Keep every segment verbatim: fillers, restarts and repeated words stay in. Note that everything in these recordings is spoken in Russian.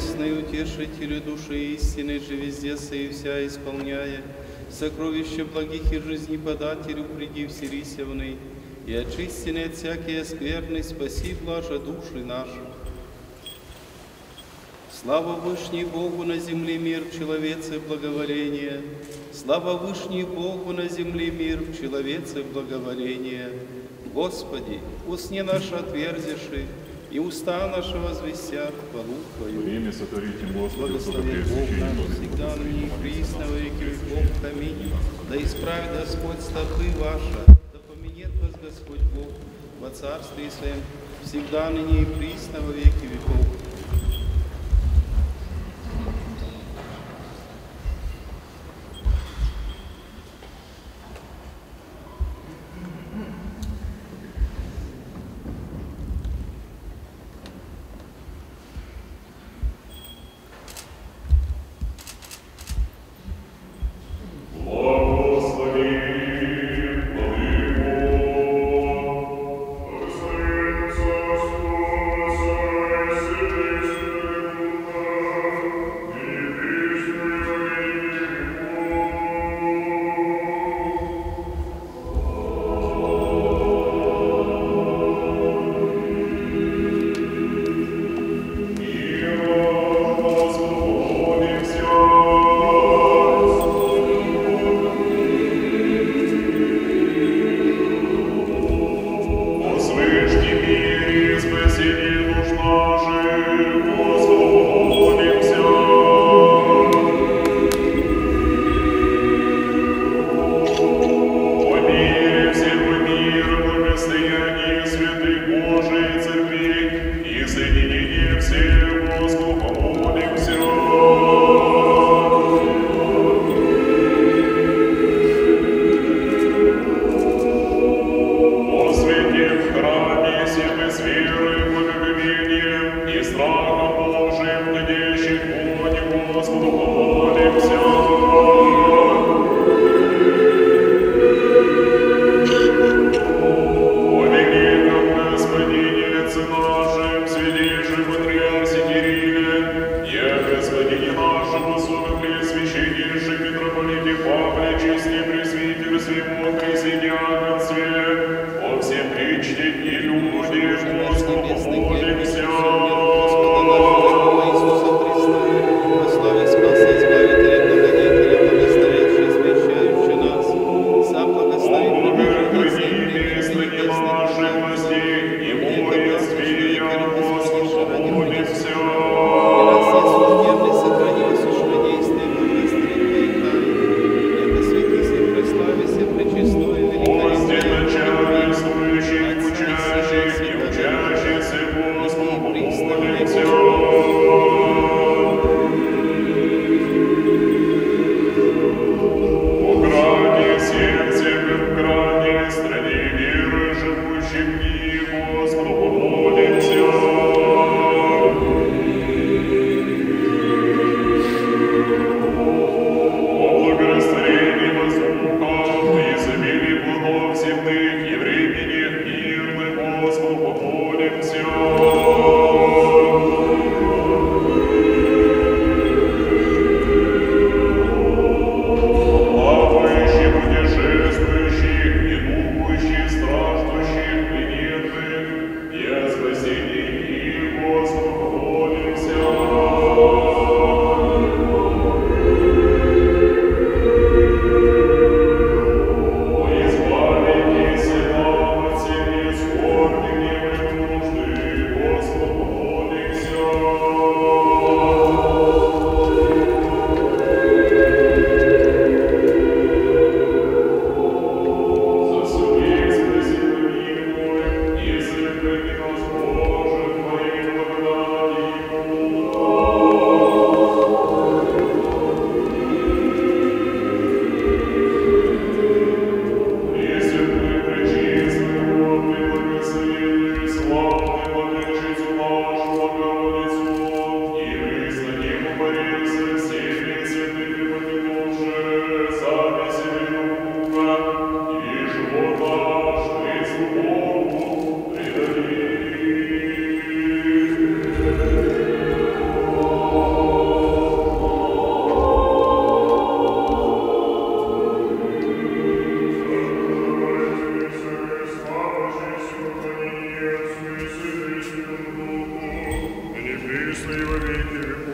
чудесный утешитель души истины же везде союся исполняя, сокровища благих и жизни подателю, приди вселисевный, и очистенный от всякие скверны, спаси блажа души наши. Слава Вышний Богу на земле мир, в человеце благоволение. Слава Вышний Богу на земле мир, в человеце благоволение. Господи, усни наши отверзиши, и уста наши возвестят хвалу Твою. Время сотворите, Господи, Благослови Бог наш, всегда ныне и присно во веки веков. Аминь. Да исправит Господь стопы ваши, да поменет вас Господь Бог во Царстве Своем, всегда ныне и присно во веки веков. Господи, ныне и во веки веков.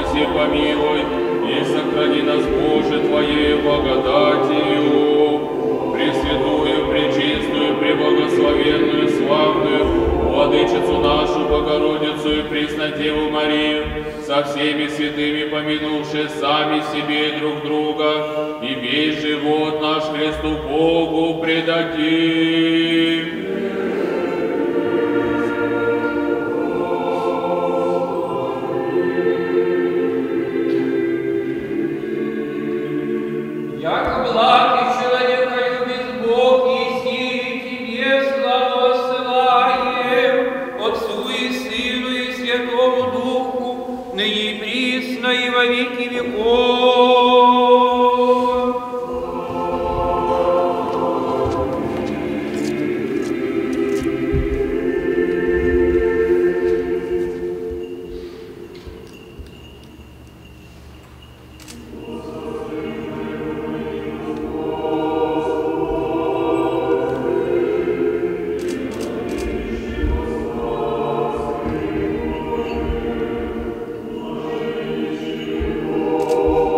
спаси, помилуй, и сохрани нас, Боже, Твоей благодатью. Пресвятую, пречистую, преблагословенную, славную, Владычицу нашу, Богородицу и Преснодеву Марию, со всеми святыми помянувши сами себе и друг друга, и весь живот наш Христу Богу предадим. Яко благ и человека любит Бог, Еси, Тебе славу ссылаем, Отцу и Сыну и Святому Духу, ныне и присно и во веки веков. О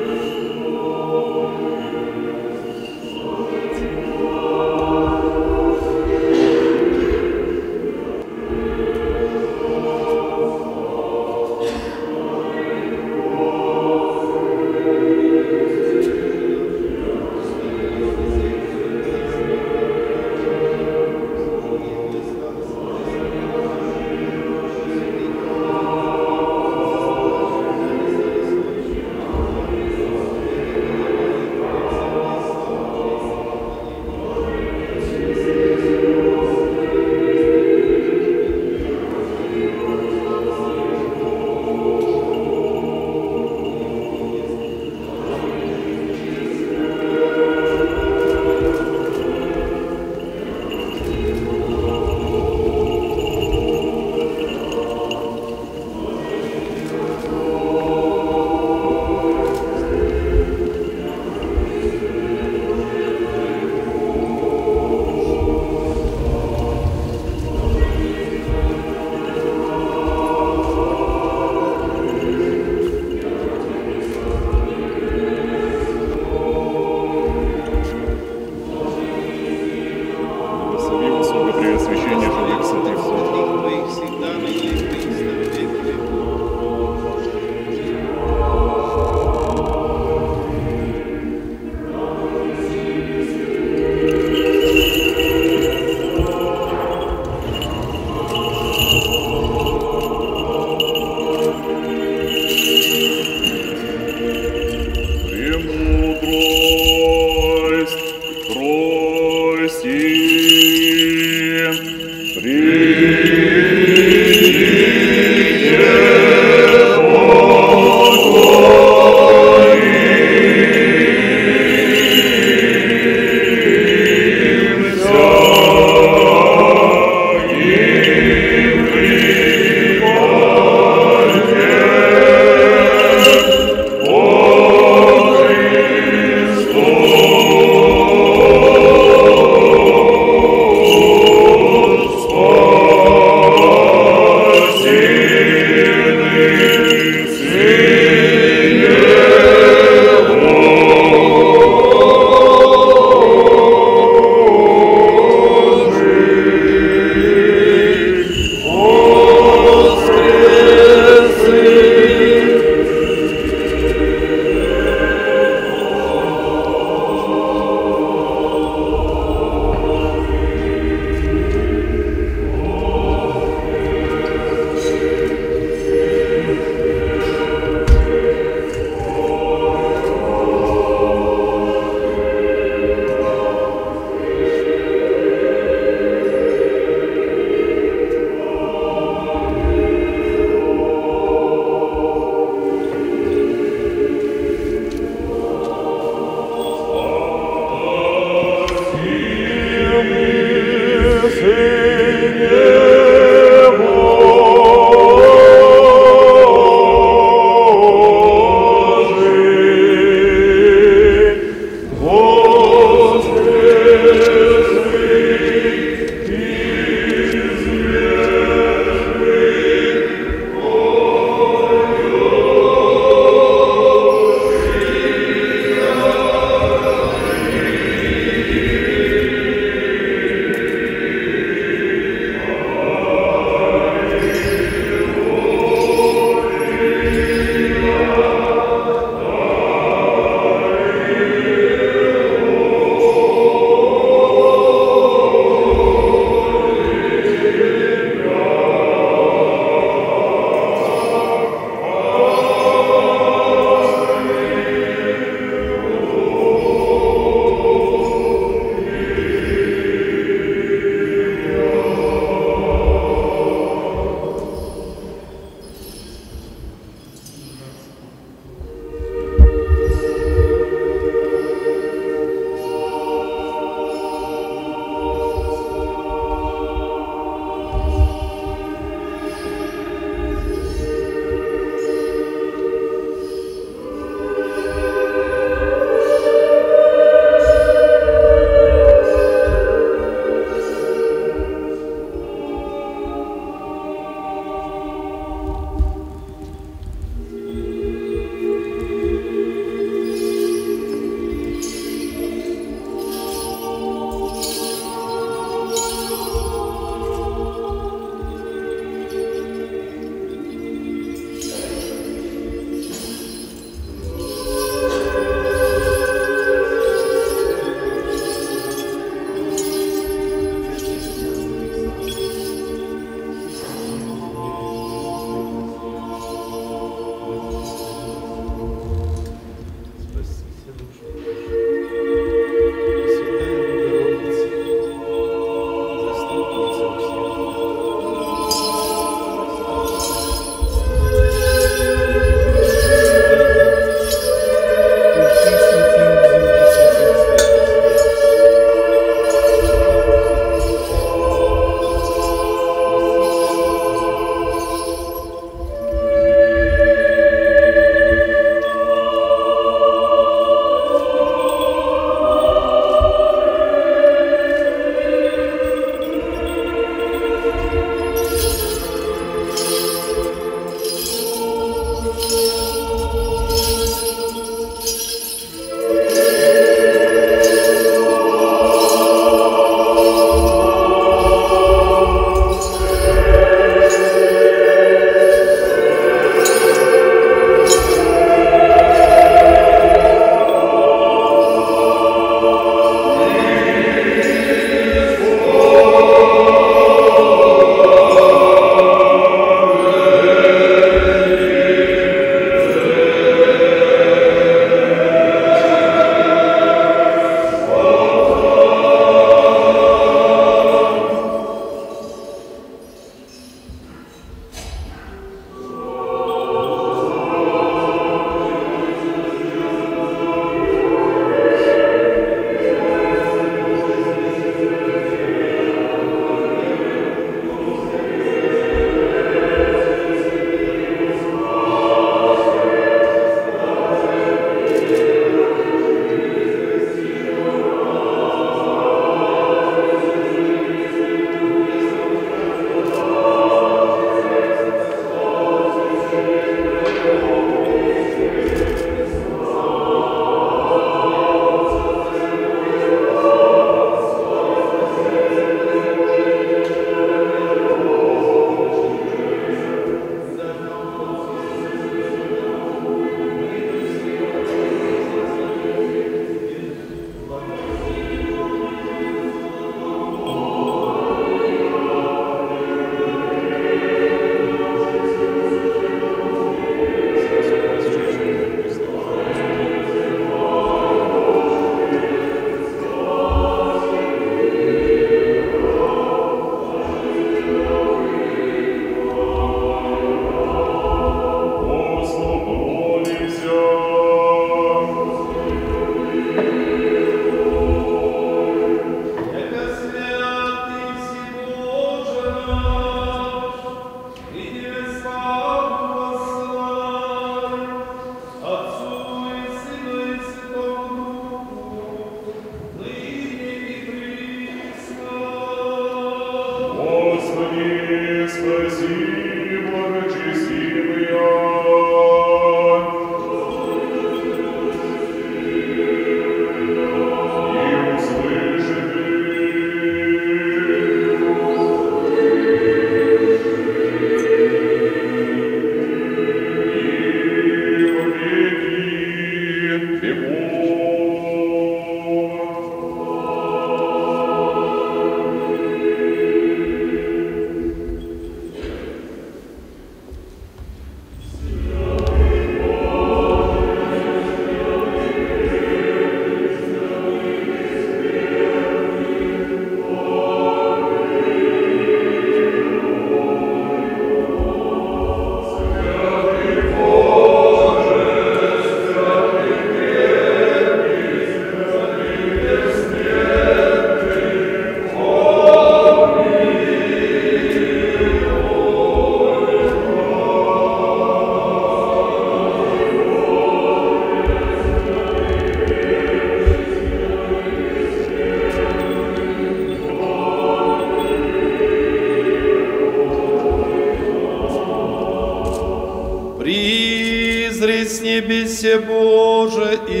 Дитя Боже, и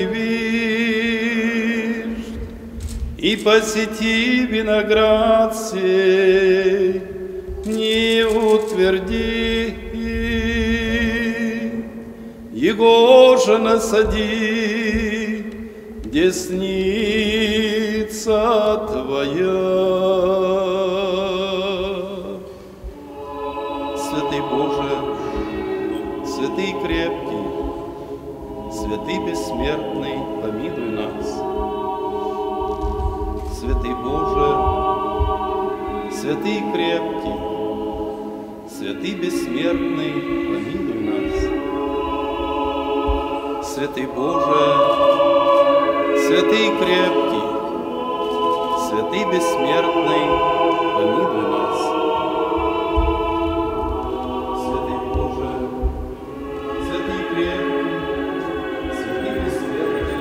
вишь, и посети виноград сей, не утверди, его же насади, десница Твоя. Святый Боже, святый крепкий, святый бессмертный, помилуй нас. Святый Боже, святый крепкий, святый бессмертный, помилуй нас. Святый Боже, святый крепкий, святый бессмертный, помилуй нас. Святый Боже, святый крепкий, святый бессмертный,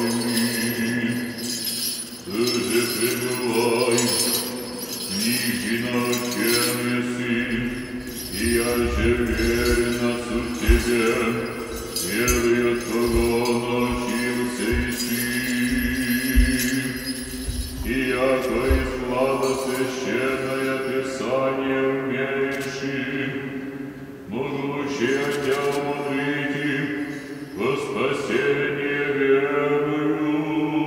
Ты же пребывай, книги верен отцу тебе, верою Твого научился идти. И яко из склада священное Писание умеешь, могу учить тебя умудрить во спасение верую.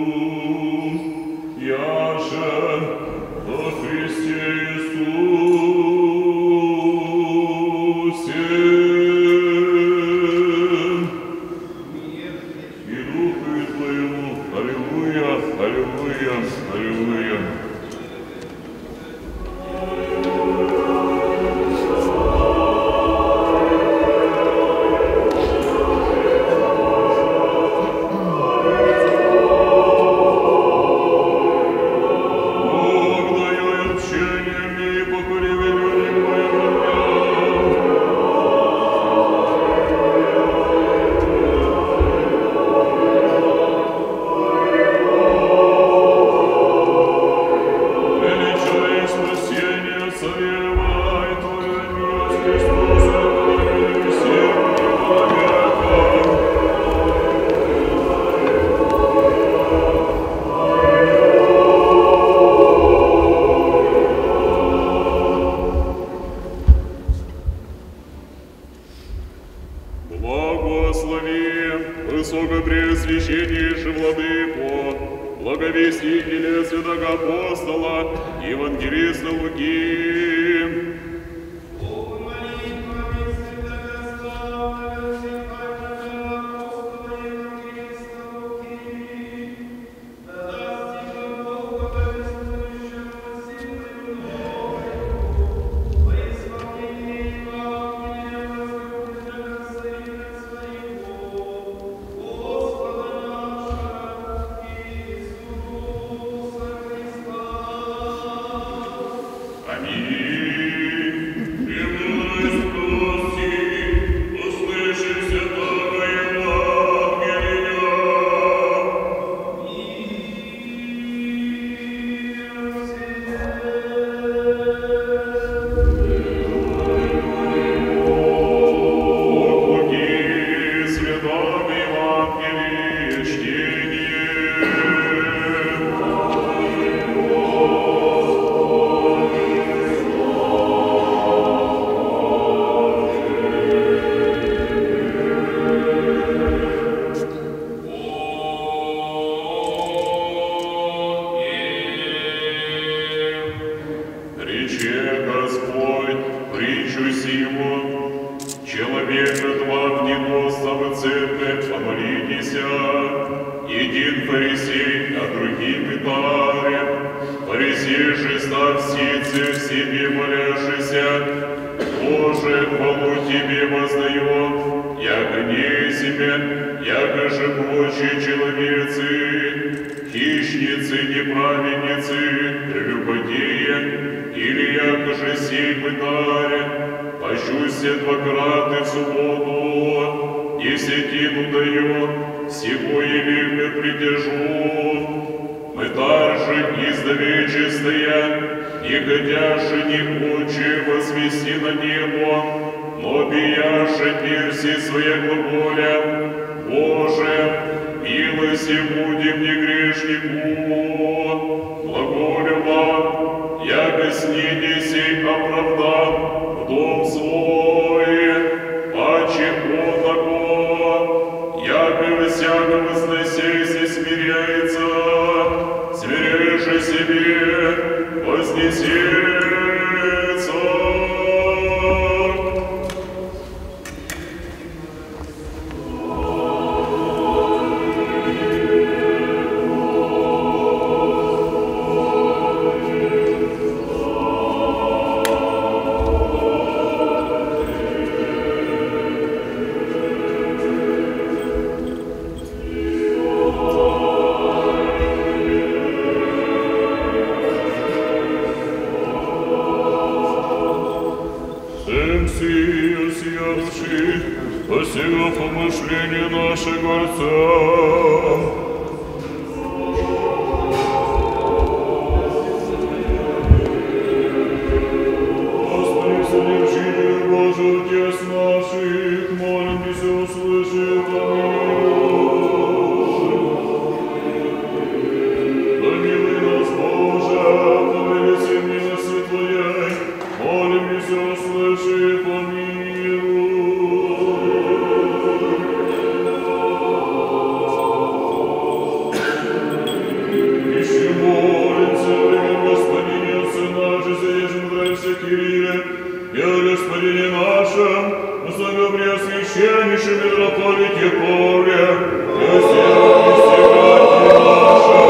Я же во Христе Иисусе и Духу Твоему. Аллилуйя, аллилуйя, аллилуйя. Благослови Высокопреосвященнейший Владыко, благовестителя святого апостола, евангелиста Луки. Господи, содержи, Боже, на своем преосвященнейшем митрополите Павле, и о всех Христе братья наши.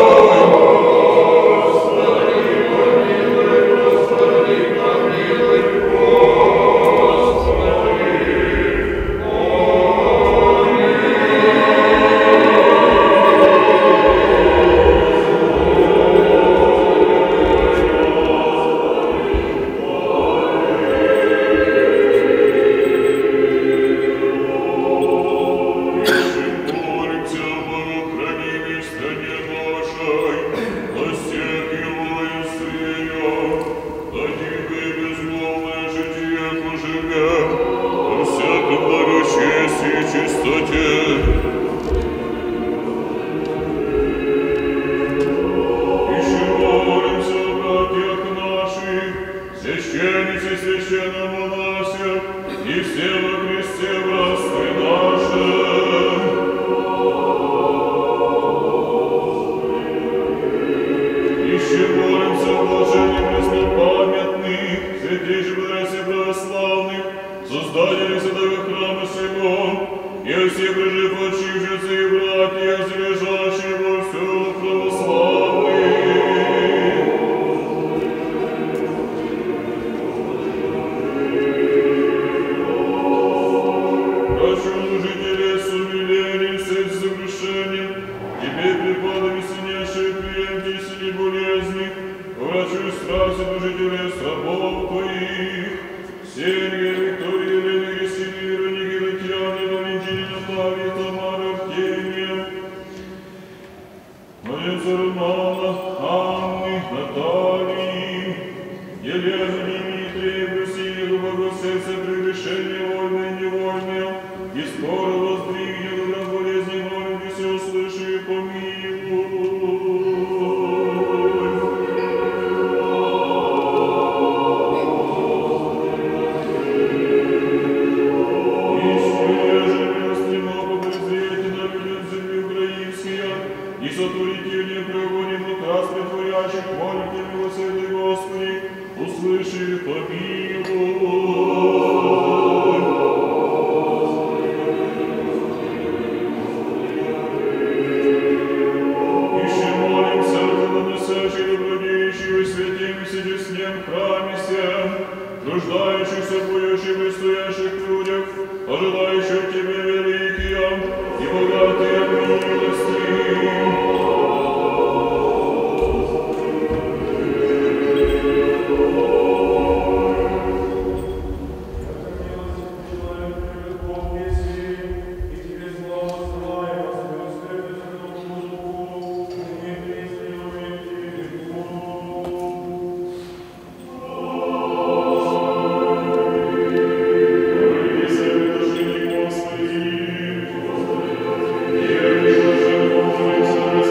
Господи,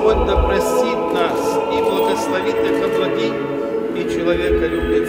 Господь да простит нас и благословит их облаги и человека любец.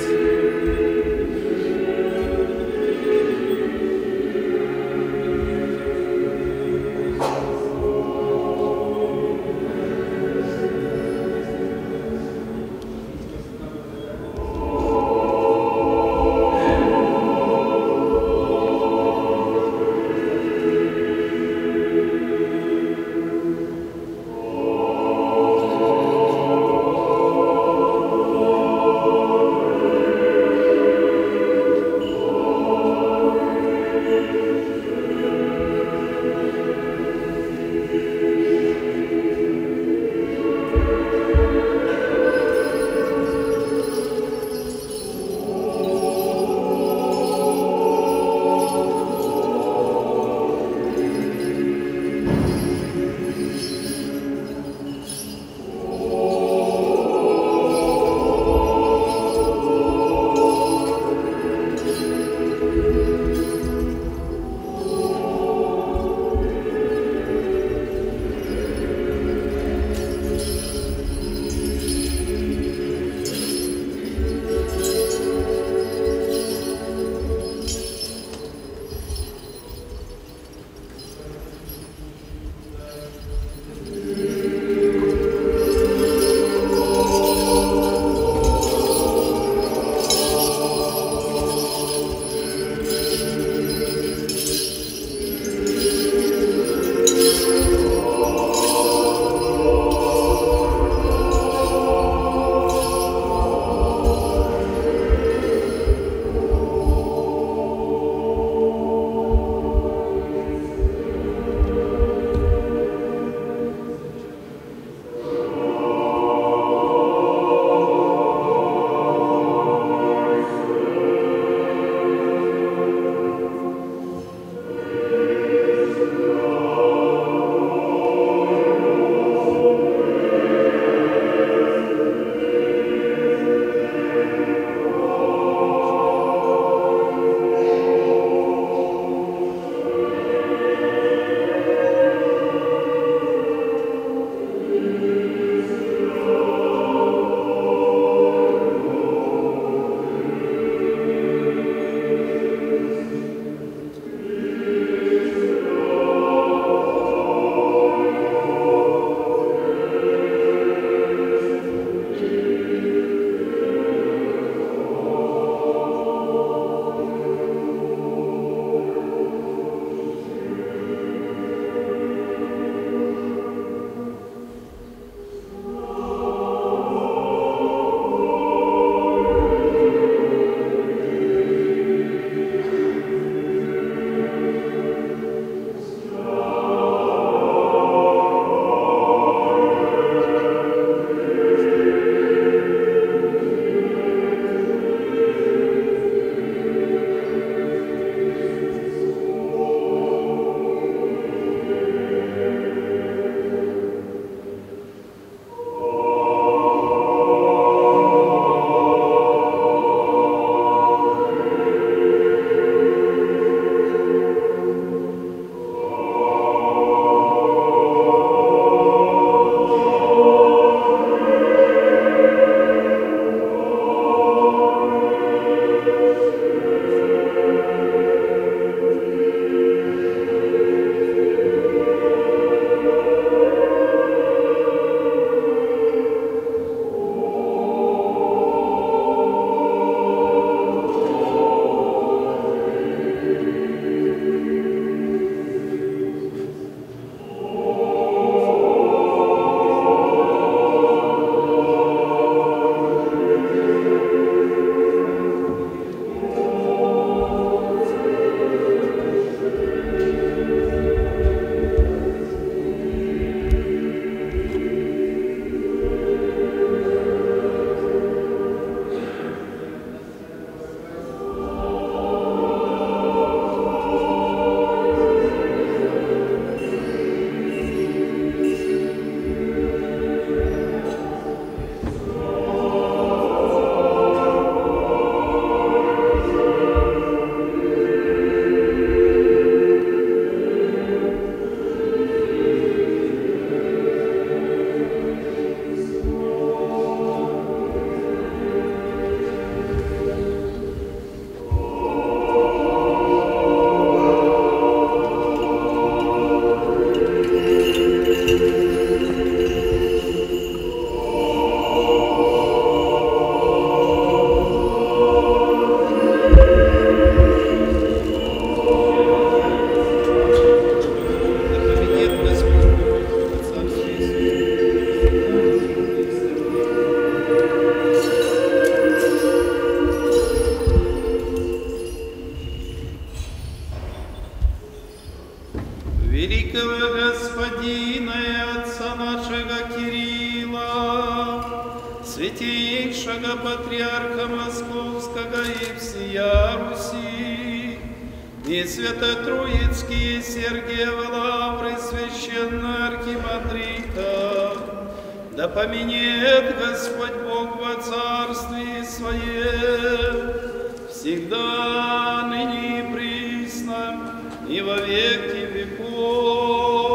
святейшего патриарха Московского и всея Руси, и свято-троицкие Сергиевы лавры священного архимандрита, да поменет Господь Бог во царстве Своем, всегда, ныне и присно, и во веки веков.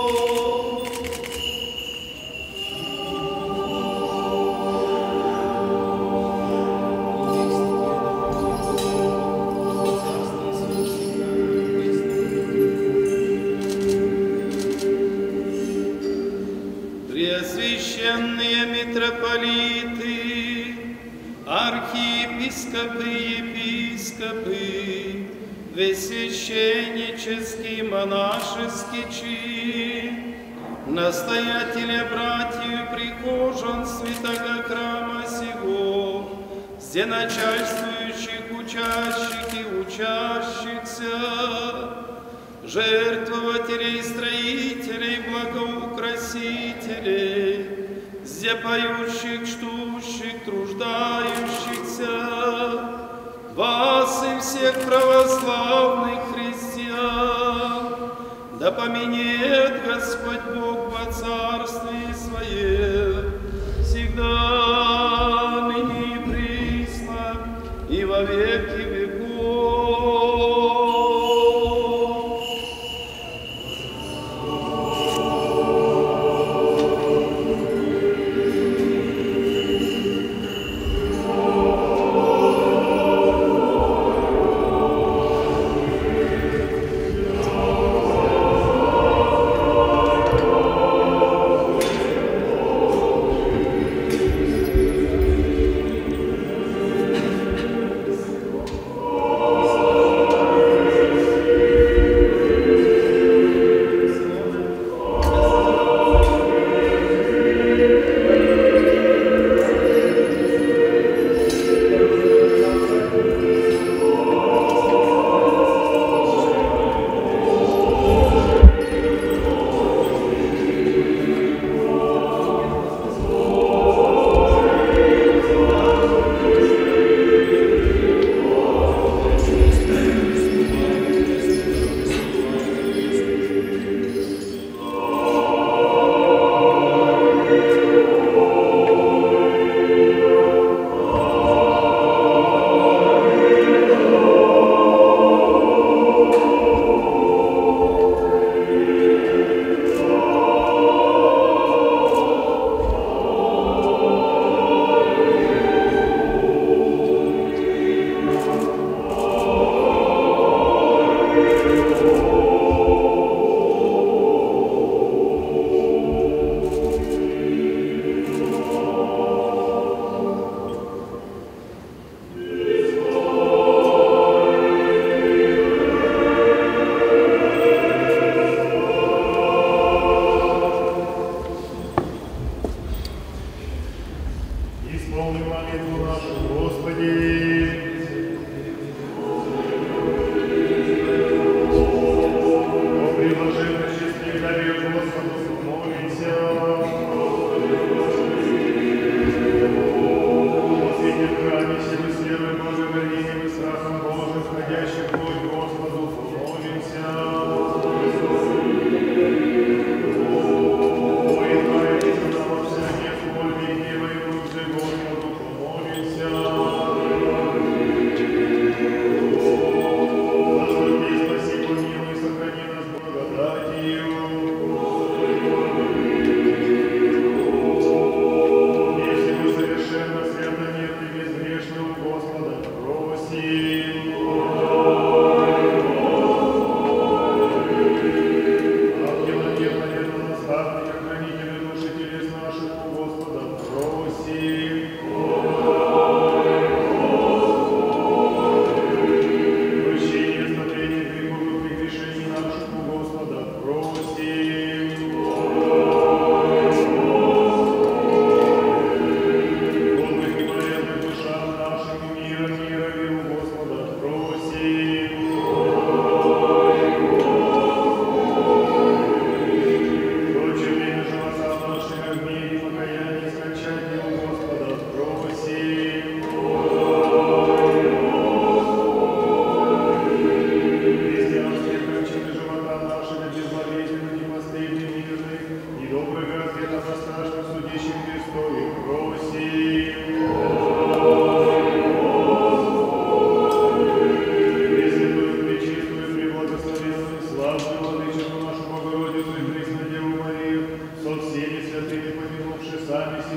Преосвященные митрополиты, архиепископы, епископы, весь священнический, монашеский чин, настоятеля братьев прихожан святого храма сего, все начальствующих, учащих и учащихся, жертвователей, строителей, благоукрасителей, все поющих, штущих, труждающихся, вас и всех православных христиан, да поменет Господь Бог во царстве Своем, всегда, ныне и присно, и во веки веков.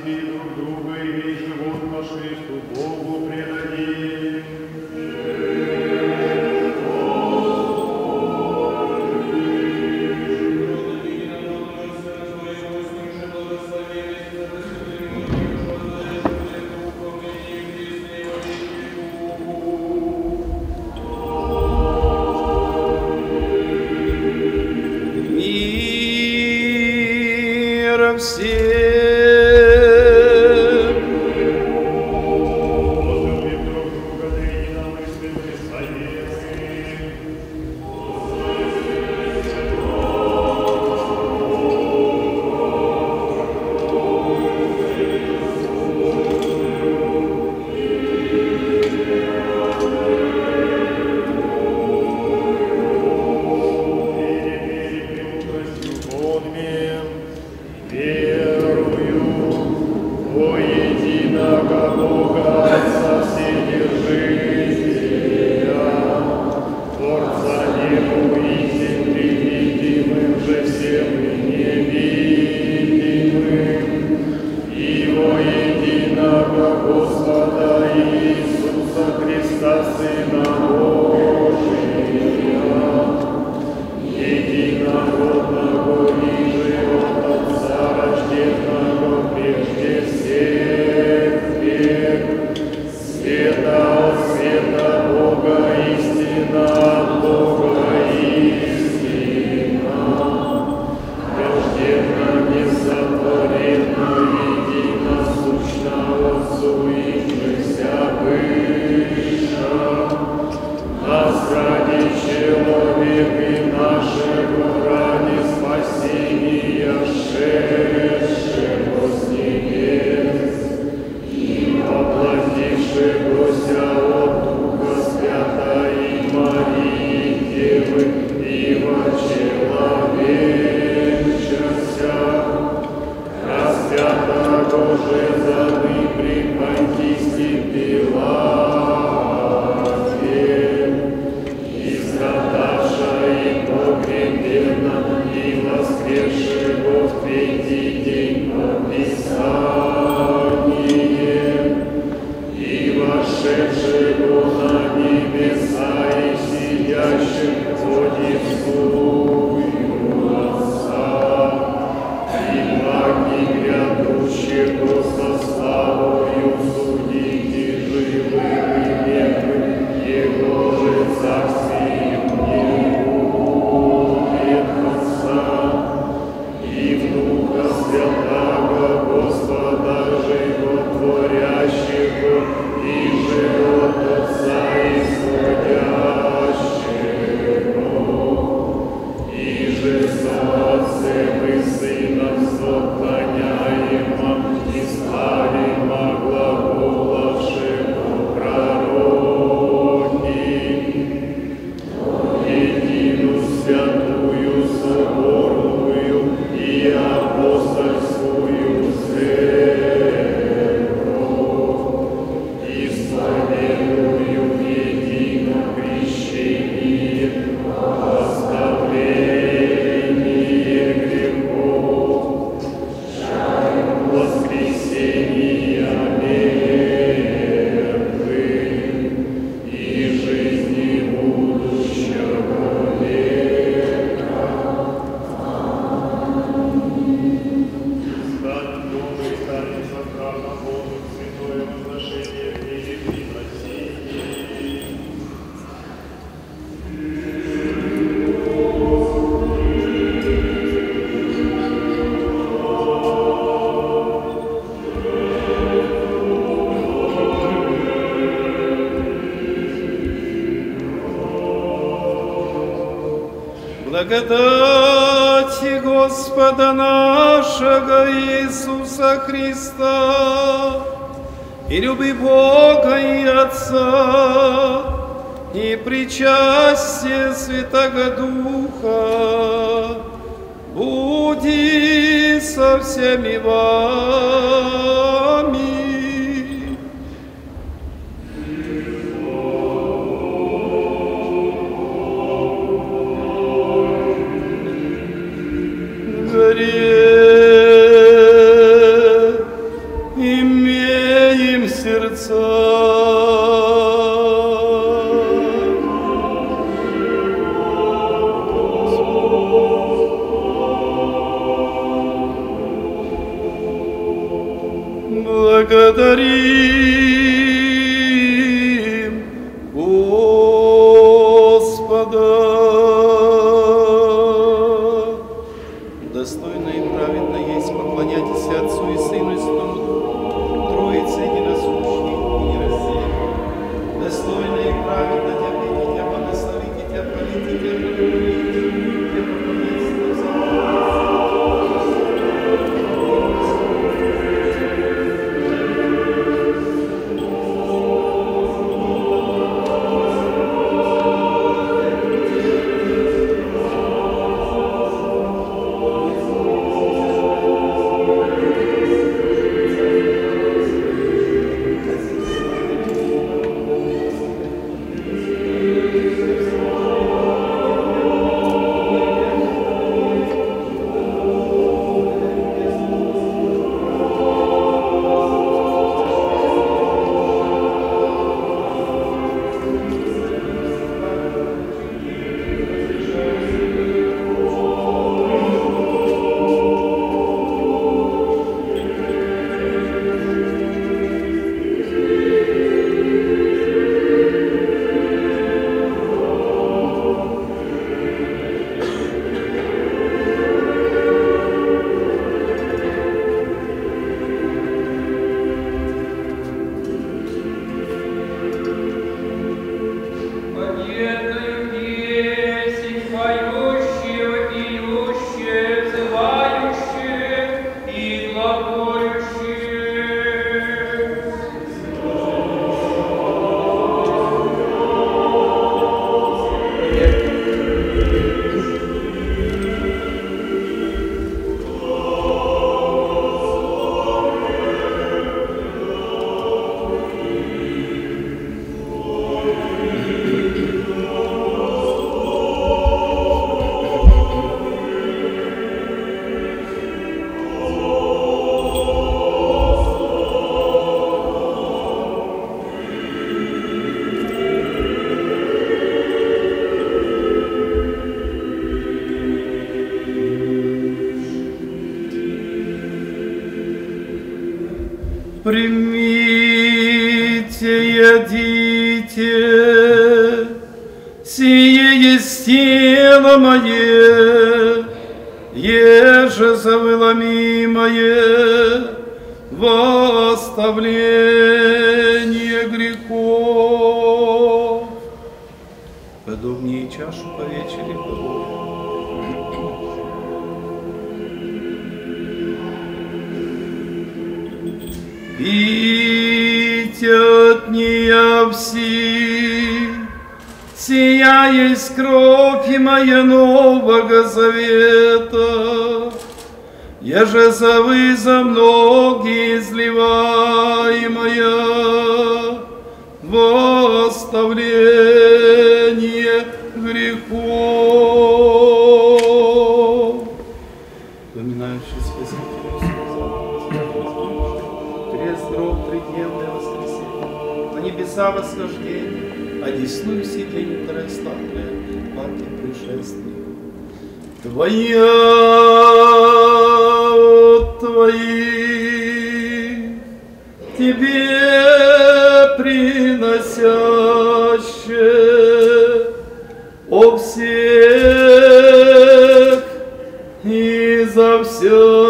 любви друг друга и весь живот наш Христу Богу предадим. Благодати Господа нашего Иисуса Христа и люби Бога и Отца и причастие Святого Духа буди со всеми вами. Благодарим Господа. Достойно и праведно есть поклоняйтесь Отцу и Сыну и Святому Духу, Троице единосущей и нераздельной. Достойно и праведно Тебя петь, Тебя благословить, Тебя хвалить, Тебя благодарить, Тебя поклоняться на всякий. Примите, едите, сие есть тело мое, еже завыломимое во оставление грехов. Подобнее чашу по вечере подобно. Пейте от нее все, сия есть кровь моя нового завета, еже за вы за многие изливаемая во оставление грехов. Поминающий Спасителя крест, гроб, тридневное воскресенье, на небеса восхождение, одесную сиденье второстатное, паки пришествия. Твоя, Твои, Тебе приносяще о всех и за все.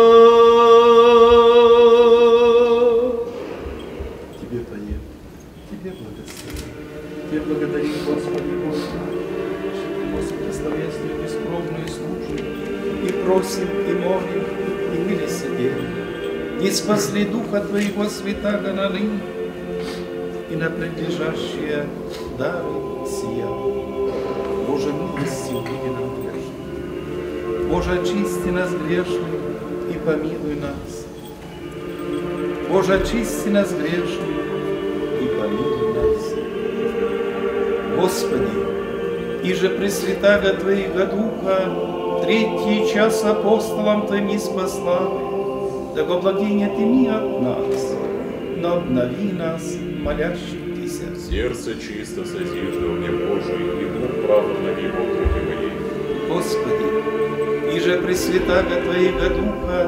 Тебе поем, Тебе благословим, Тебе благодарим, Господи, Господи, Господи, словесную бескровную службу, и просим, и молим, и мили себе, не спасли Духа Твоего Святаго на ныне и на предлежащие дары сия. Боже, милости уйди нам грешным. Боже, очисти нас грешным и помилуй нас. Боже, очисти нас грешным и помилуй нас. Господи, иже Пресвятаго Твоего Духа третий час апостолам Твоим не спасла, да го благоденье Ты от нас, но обнови нас, молящихся. Сердце чисто созиждал мне Божий, и Бог правда на его круги моей. Господи, иже Пресвятаго Твоего Духа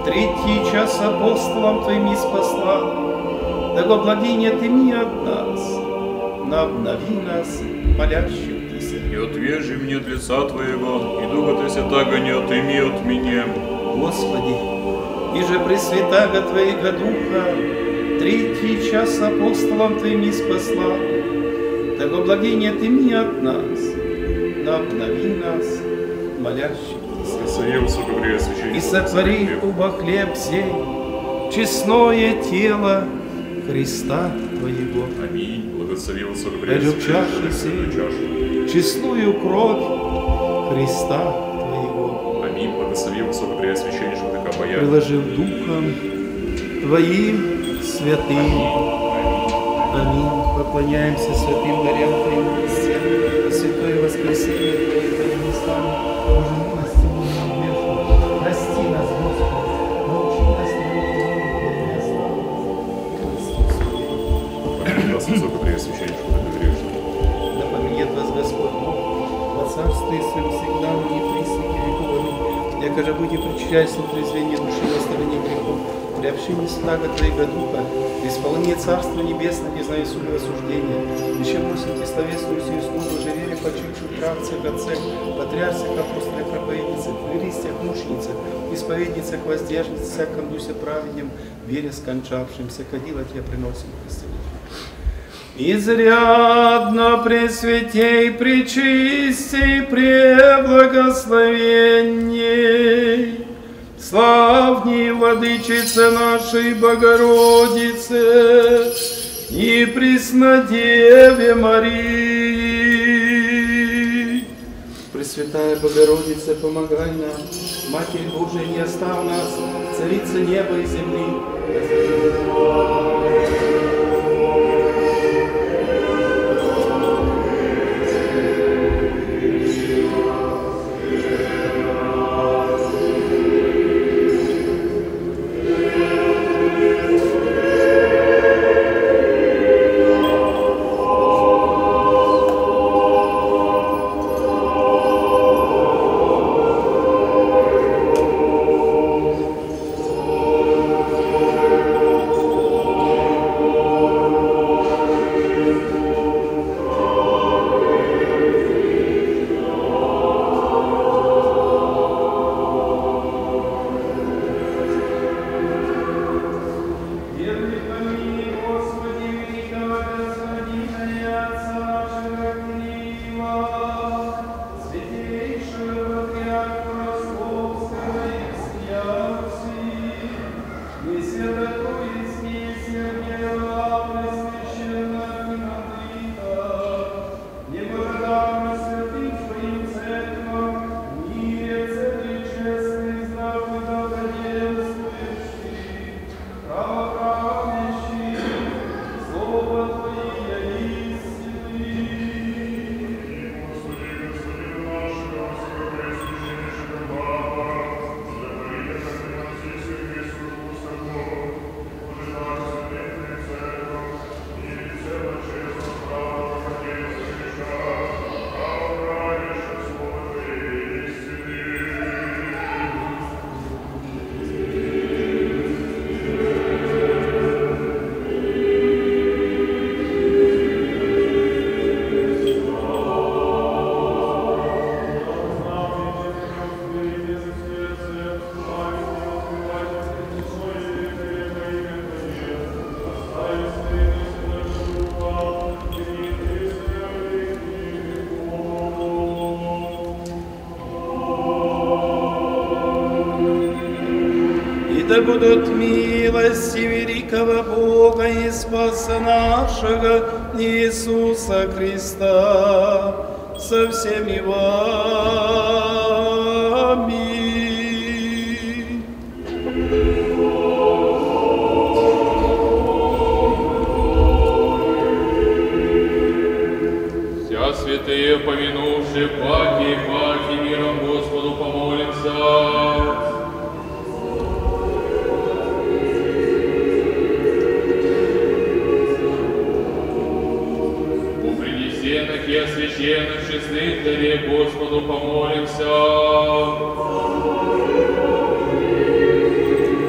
третий час апостолам Твоими спасла, да во благине Ты ми от нас, на обнови нас, молящихся. И отвежи мне от лица Твоего, и Духа Ты Святаго не отыми от меня. Господи, и же Пресвятаго Твоего Духа, третий час апостолам Твоими спасла, да во благине Ты ми от нас, на обнови нас, молящихся. Благослови высокопреосвященнейшего И сотвори уба хлеб сей, честное тело Христа Твоего. Аминь. Благослови Эду высокопреосвященнейшего чашу сей, чашу. честную кровь Христа Твоего. Аминь. Благослови высокопреосвященнейшего греха бояр. Приложив Духом Твоим святым. Аминь. Поклоняемся святым дарям Твоим Христе, и святое воскресенье Твое Твоими славами. Боже, милости Божьей грешных, прости нас, Господи, научи нас Твоему Аминь. Нас высокопреосвященнейшего грешного. да поменет вас Господь Бог, во царстве своем всегда, но не присыки веков. Яко же будете причащаться трезвения души и оставления грехов, при общении слага Твоего Духа, при исполнении Царства Небесного, не зная суда осуждения, еще бросите словесную сию службу, живели почивших правцах, отцах, патриарсах, апостолах, проповедницах, християх, мученицах, исповедницах, воздержницах, всяком дусе праведнем, вере скончавшимся, кадила Тебе приносим, Христе. Изрядно пресвятей, пречистей, преблагословенней, славней Владычице нашей Богородице и Преснодеве Марии. Пресвятая Богородица, помогай нам, Матерь Божия, не оставь нас, Царица неба и земли. Да будут милости великого Бога и Спаса нашего Иисуса Христа со всеми вами. Вся святые, помянувши паки и паки, миром Господу помолимся. И освященных честных дарей Господу помолимся.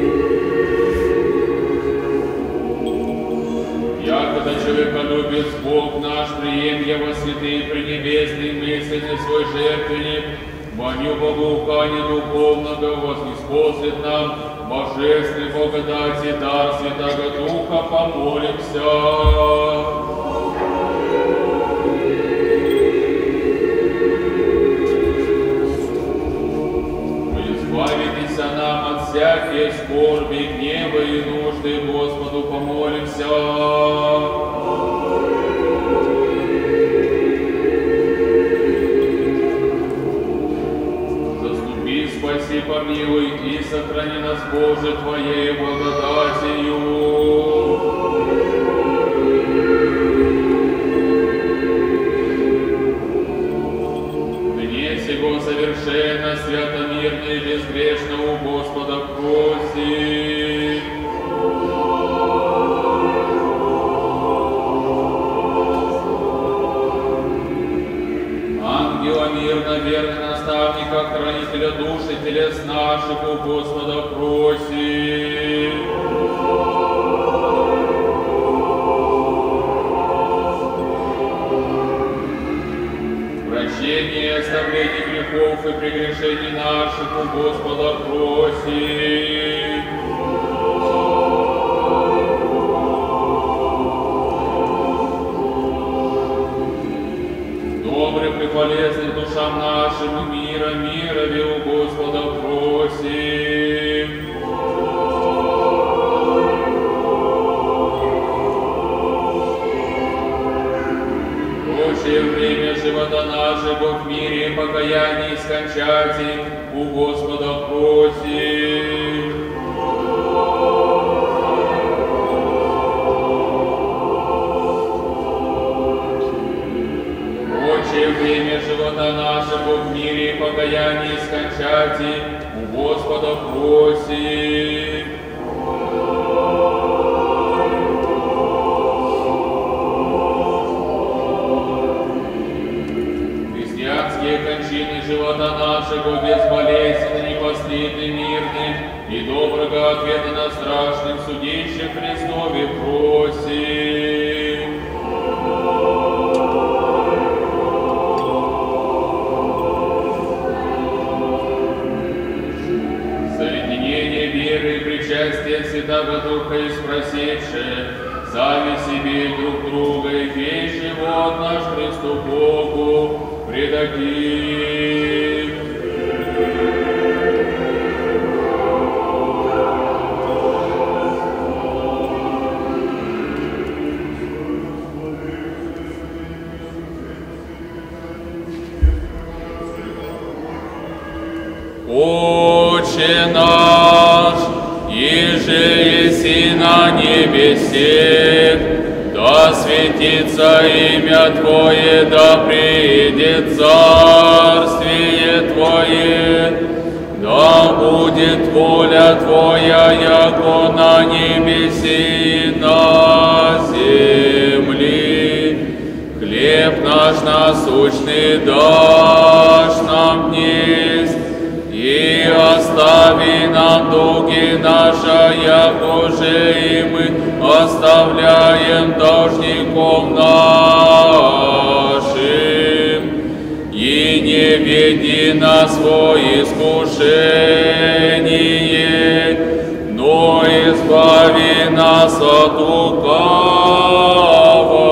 наш, прием его святый, пренебесный, мысленный свой жертвенник, молю Богоухание духовного, вознеспослед нам, божественной благодати, дар Святого Духа, помолимся. Избавитесь нам от всякой скорби, гнева и нужды, Господу помолимся. Заступи, спаси, помилуй и сохрани нас, Боже, Твоей благодатью. Сего совершенно, свято, мирно и безгрешно у Господа просим. Ангела мирно, верный наставника, хранителя душ и телес наших у Господа просим. Прощение, оставление грехов и прегрешений наших у Господа просим. Добрых и полезных душам нашим и мира, мирови у Господа просим. Прочее время живота нашего в мире и покаянии скончати у Господа просим. Прочее время живота нашего в мире и покаянии скончати у Господа просим. Кончины живота нашего безболезненно, непостыдны, мирны, и доброго ответа на страшных судейших Христове просим. Соединение веры и причастия Святого Духа и спросившее, сами себе друг друга и весь живот наш Христу Богу предадим. Отче наш, иже еси на небесех, да светится имя Твое, да придет царствие Твое, да будет воля Твоя, яко на небеси и на земли. Хлеб наш насущный дашь нам днесь, и остави нам долги наши, якоже и мы оставляем должником нашим. И не веди нас во искушение, но избави нас от лукавого.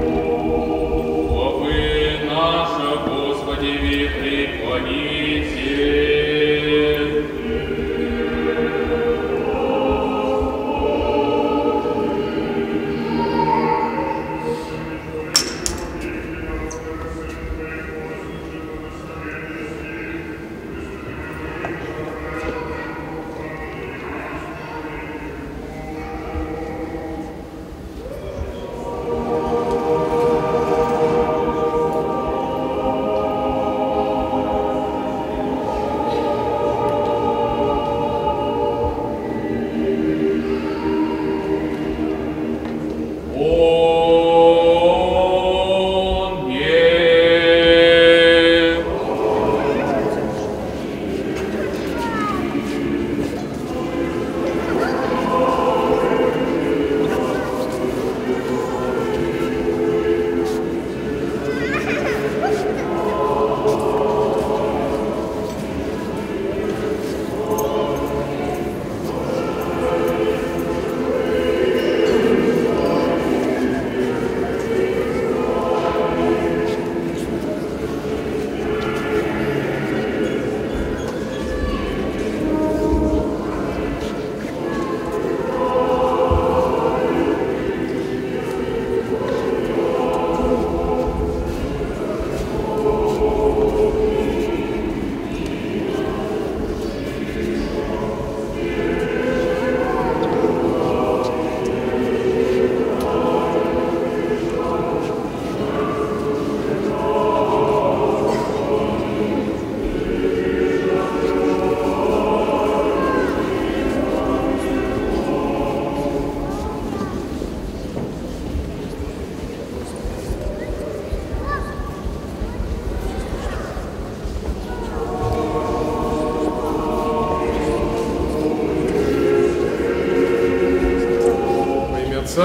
Преклоните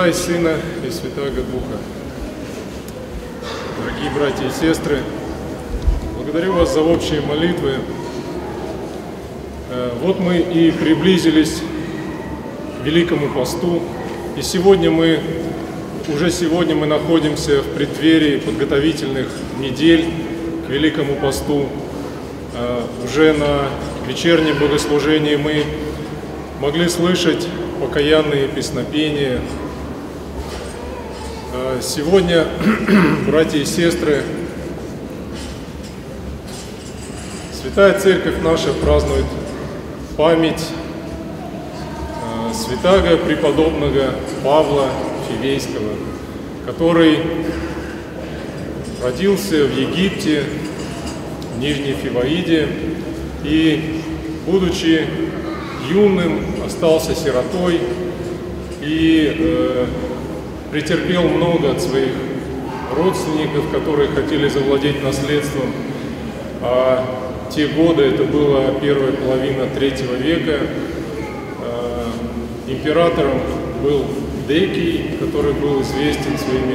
Отца и Сына и Святаго Духа. Дорогие братья и сестры, благодарю вас за общие молитвы. Вот мы и приблизились к Великому посту, и сегодня мы, уже сегодня мы находимся в преддверии подготовительных недель к Великому посту. Уже на вечернем богослужении мы могли слышать покаянные песнопения. Сегодня, братья и сестры, Святая Церковь наша празднует память святаго преподобного Павла Фивейского, который родился в Египте, в Нижней Фиваиде, и, будучи юным, остался сиротой и э, претерпел много от своих родственников, которые хотели завладеть наследством. А те годы, это была первая половина третьего века, э, императором был Декий, который был известен своими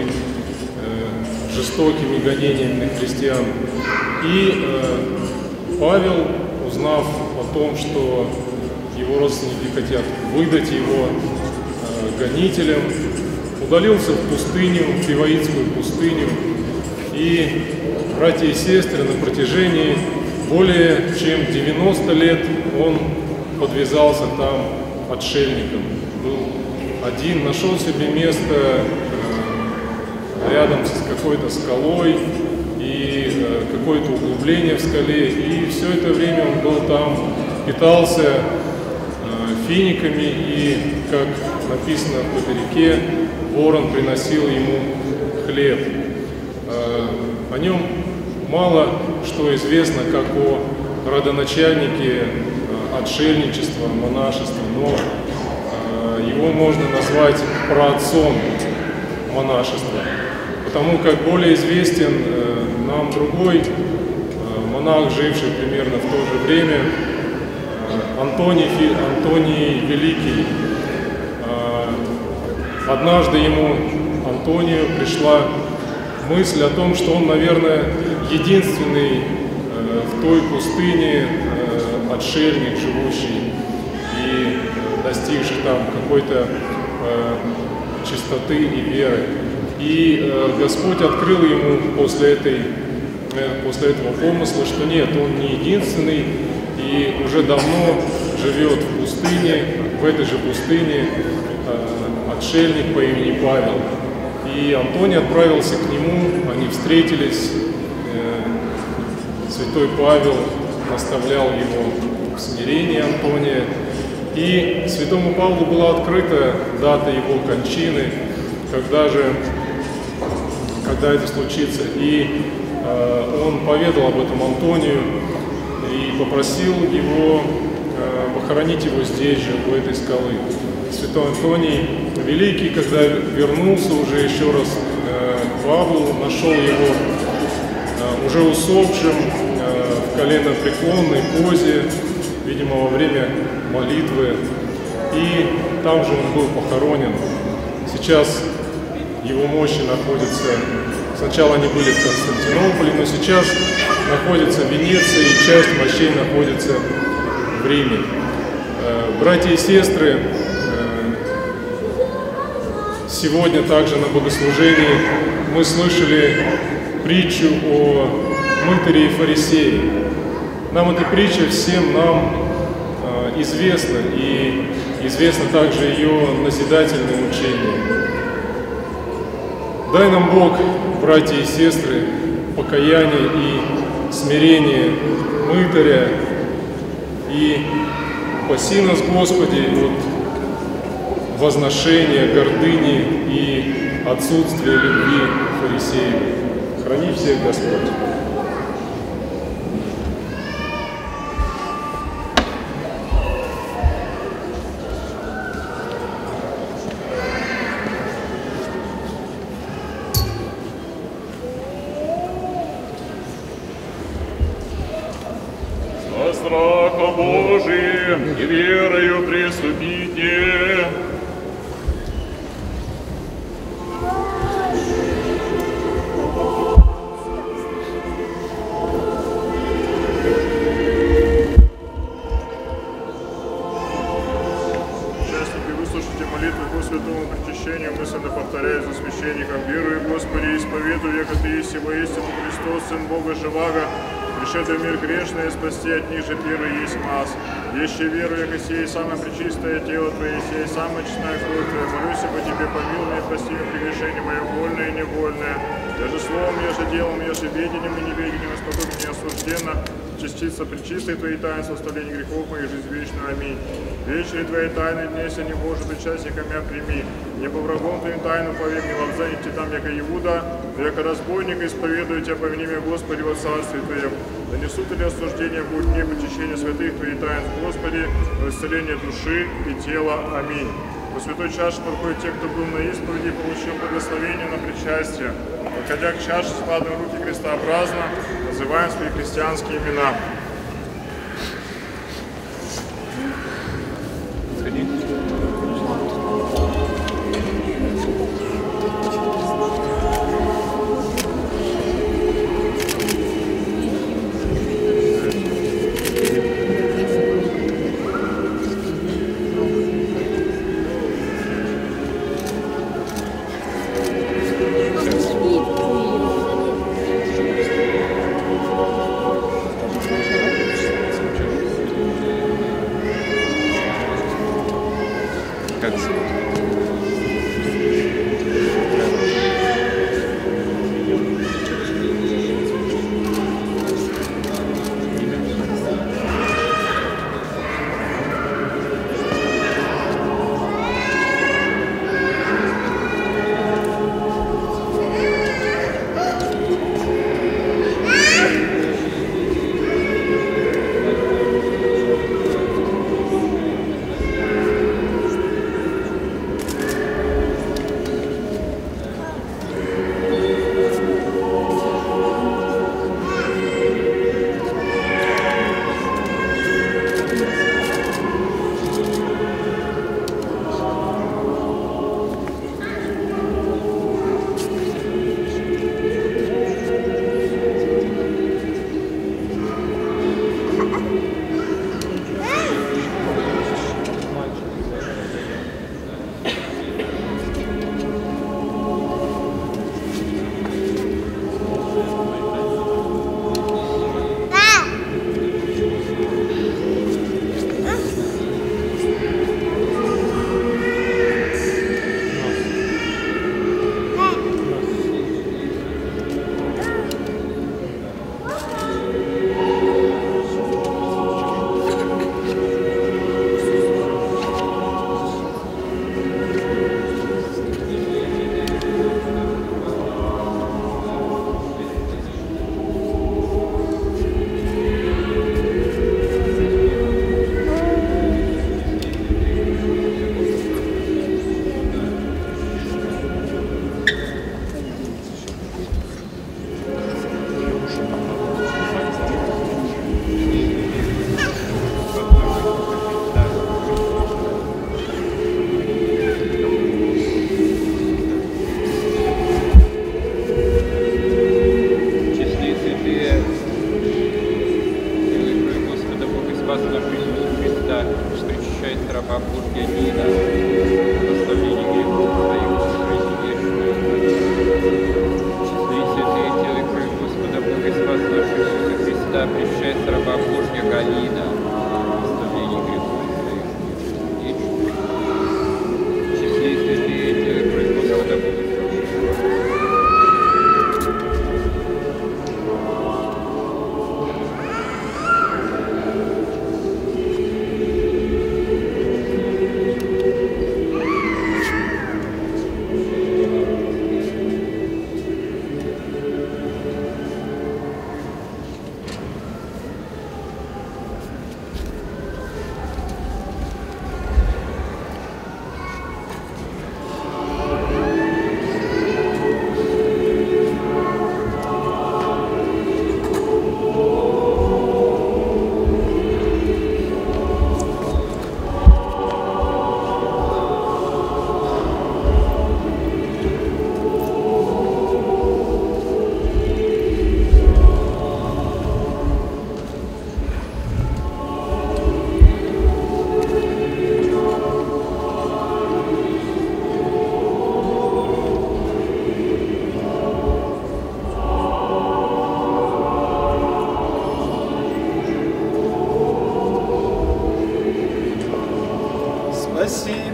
э, жестокими гонениями на христиан. И э, Павел, узнав о том, что его родственники хотят выдать его э, гонителям, удалился в пустыню, в Фиваидскую пустыню, и, братья и сестры, на протяжении более чем девяноста лет он подвязался там отшельником. Был один, нашел себе место э, рядом с какой-то скалой и э, какое-то углубление в скале, и все это время он был там, питался э, финиками, и, как написано в попереке, ворон приносил ему хлеб. Э, о нем мало что известно, как о родоначальнике э, отшельничества, монашества, но э, его можно назвать праотцом монашества, потому как более известен э, нам другой э, монах, живший примерно в то же время, э, Антоний, Антоний Великий. Э, однажды ему, Антонию, пришла мысль о том, что он, наверное, единственный э, в той пустыне э, отшельник, живущий и достигший там какой-то э, чистоты и веры. И э, Господь открыл ему после, этой, э, после этого помысла, что нет, он не единственный, и уже давно живет в пустыне, в этой же пустыне э, отшельник по имени Павел. И Антоний отправился к нему, они встретились, святой Павел наставлял его в смирении Антония, и святому Павлу была открыта дата его кончины, когда же, когда это случится, и э, он поведал об этом Антонию и попросил его э, похоронить его здесь же, у этой скалы. Святой Антоний Великий, когда вернулся уже еще раз э, к Павлу, нашел его э, уже усопшим, э, в коленопреклонной позе, видимо, во время молитвы, и там же он был похоронен. Сейчас его мощи находятся, сначала они были в Константинополе, но сейчас находятся в Венеции, и часть мощей находится в Риме. Э, братья и сестры, сегодня также на богослужении мы слышали притчу о мытаре и фарисее. Нам эта притча, всем нам э, известна, и известно также ее назидательное учение. Дай нам Бог, братья и сестры, покаяние и смирение мытаря, и упаси нас, Господи, от возношения, гордыни и отсутствия любви фарисеев. Храни всех Господь. Со страха Божиим и верою приступите. Бога живаго, пришедший в мир грешный, спасти от них же первый есть мас. Еще верую, яко сей самое пречистое тело Твое, сей самая честная кровь Твоя, молюсь по Тебе, помилуй меня, прости мне прегрешение мое вольное и невольное. Даже словом, еже делом, еже ведением и неведением, испокой меня осужденно, частица пречистой Твоей тайны, составление грехов моих, жизнь вечную. Аминь. Вечери Твоей тайны, днесь, не Боже, причастником я прими. Не по врагом Твоим тайну повек, не лобзаните там, яко Иуда, но яко разбойника исповедую Тебя, помяни меня, Господи, во царстве Твоем. Да несут ли осуждение будет мне почищение святых Твоих тайн, Господи, во исцеление души и тела. Аминь. По святой чаше подходят те, кто был на исповеди, получил благословение на причастие. Подходя к чаше, складываем руки крестообразно, называем свои христианские имена.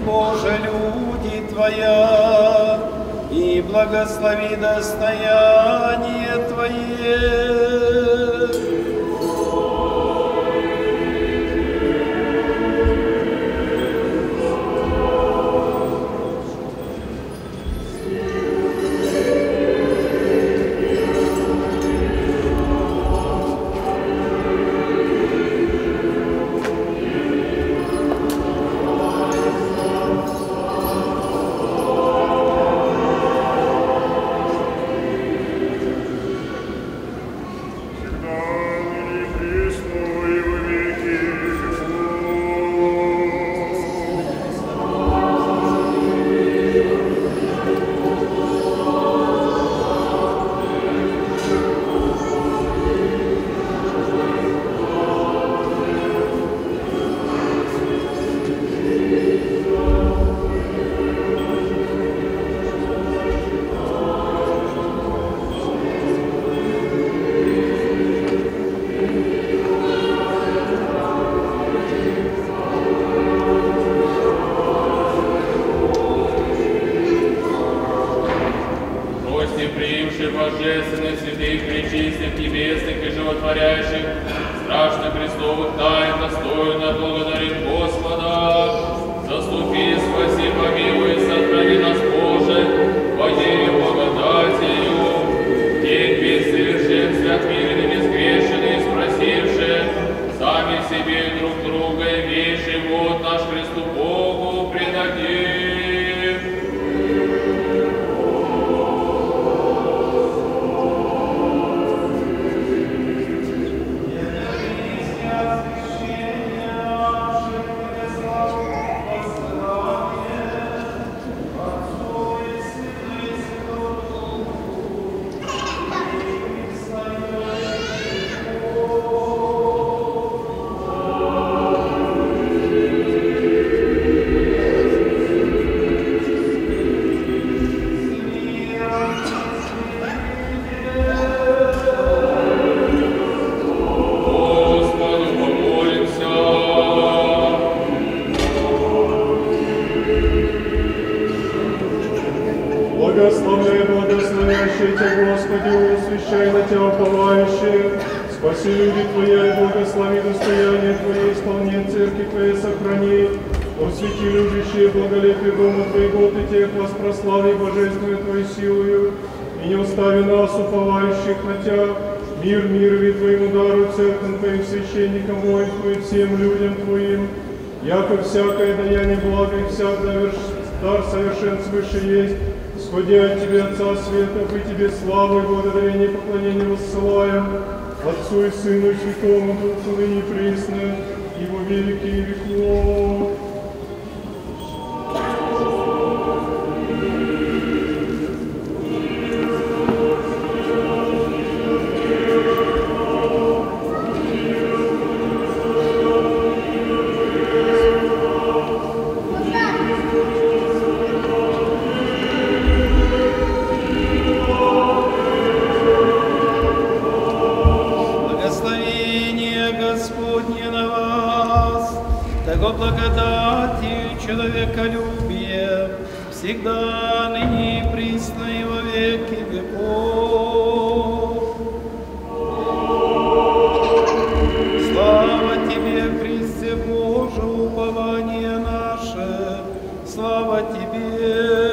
Боже, люди Твоя, и благослови достояние Твое. божественных, святых, пречистых, небесных и животворящих, страшно крестовых тайн, достойно благодарим Господа. Заступи, спаси, помилуй, сохрани нас, Боже, Твоей благодатью. День весь совершен, свят, мирен и безгрешен, и спросивши сами себе друг друга, и весь живот наш Христу Богу предадим. Благословляй, благословящий Тебя, Господи, усвящай на Тебя уповающие. Спаси люди Твоя и благослови достояние Твое, исполнение церкви Твоей сохрани. Освети любящие благолепие дома Твоего, Ты тех воспрослави божественную Твою силою. И не остави нас, уповающих на Тебя. Мир, мирови Твоему дару, церковь Твоим священникам, воин Твоим, всем людям Твоим. Яко всякое даяние блага и всяк дар совершен свыше есть. Сходи от Тебя, Отца Светов, и Тебе славу и благодарение и поклонение воссылаем, Отцу и Сыну и Святому Духу, ныне и присно, и во веки веков. Благодати человеколюбие, всегда, ныне и присно и во веки веков. Слава Тебе, Христе Боже, упование наше, слава Тебе.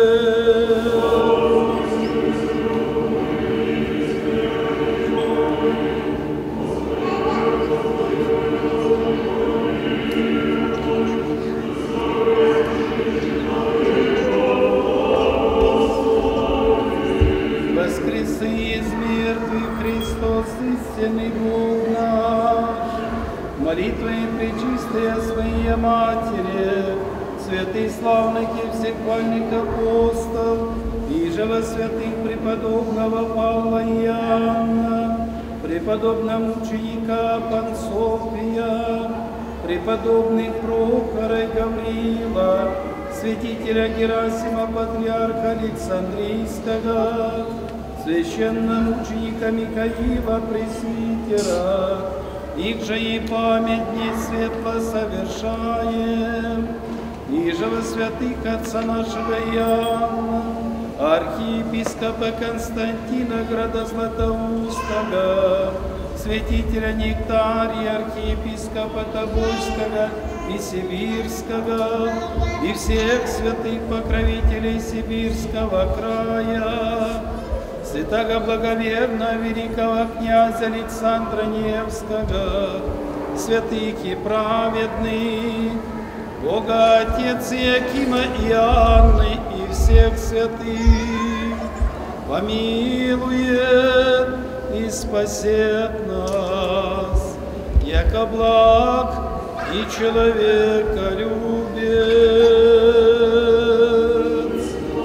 Истинный Бог наш, молитвой пречистая Своей Матери, святых славных и всехвальных апостол, и же во святых преподобного Павла и Иоанна, преподобного ученика Пансофия, преподобных Прохора и Гавриила, святителя Герасима, патриарха Александрийского, священномученика Михаила Пресвитера, их же и память не светло совершаем, нижего святых отца нашего Иоанна, архиепископа Константина града Златоустого, святителя Нектария, архиепископа Тобольского и Сибирского, и всех святых покровителей Сибирского края, святого благоверного великого князя Александра Невского, святых и праведных, Бога Отец Иакима и Анны и всех святых, помилует и спасет нас, яко благ и человеколюбец.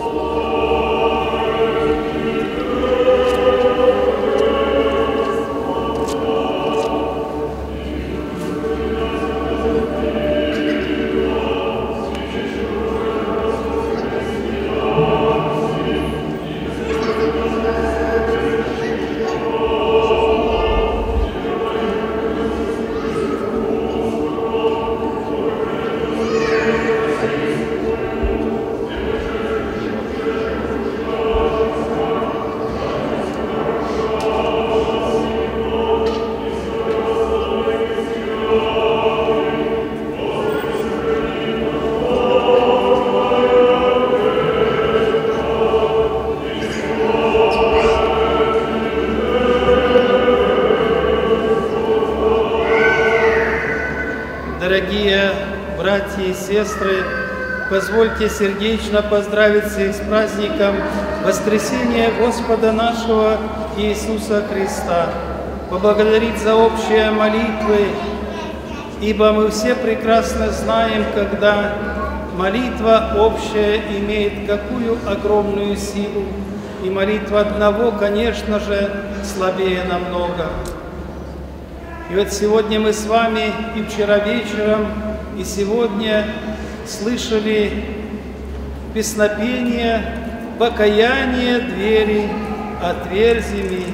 Дорогие братья и сестры, позвольте сердечно поздравить всех с праздником Воскресения Господа нашего Иисуса Христа, поблагодарить за общие молитвы, ибо мы все прекрасно знаем, когда молитва общая имеет какую огромную силу, и молитва одного, конечно же, слабее намного. И вот сегодня мы с вами и вчера вечером, и сегодня слышали песнопение «Покаяние двери отверзими».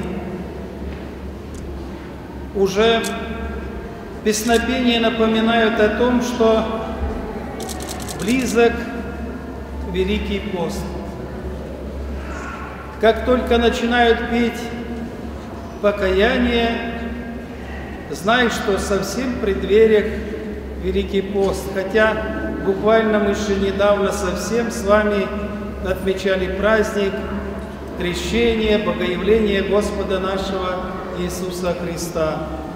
Уже песнопения напоминают о том, что близок Великий пост. Как только начинают петь «Покаяние», знай, что совсем в преддвериях Великий пост, хотя буквально мы еще недавно совсем с вами отмечали праздник крещения, богоявления Господа нашего Иисуса Христа.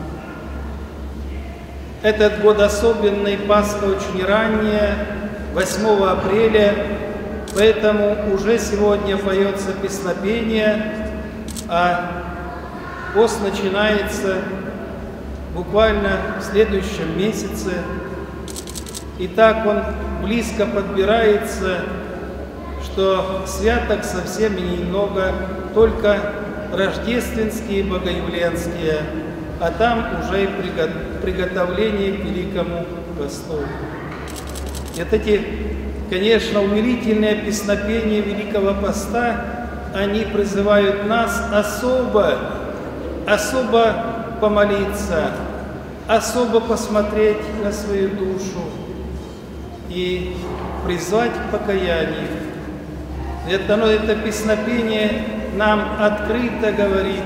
Этот год особенный, Пасха очень ранняя, восьмого апреля, поэтому уже сегодня поется песнопение, а пост начинается буквально в следующем месяце. И так он близко подбирается, что святок совсем немного, только рождественские, богоявленские, а там уже и приготовление к Великому посту. И вот эти, конечно, умилительные песнопения Великого поста, они призывают нас особо, особо помолиться, особо посмотреть на свою душу и призвать к покаянию. Это, ну, это песнопение нам открыто говорит: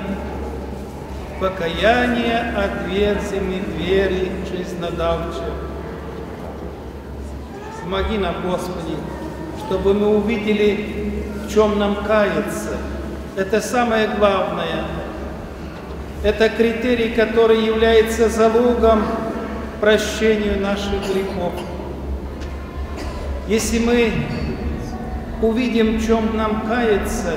покаяние отверзими двери жизнодавче. Помоги нам, Господи, чтобы мы увидели, в чем нам каяться. Это самое главное. Это критерий, который является залогом прощению наших грехов. Если мы увидим, в чем нам каяться,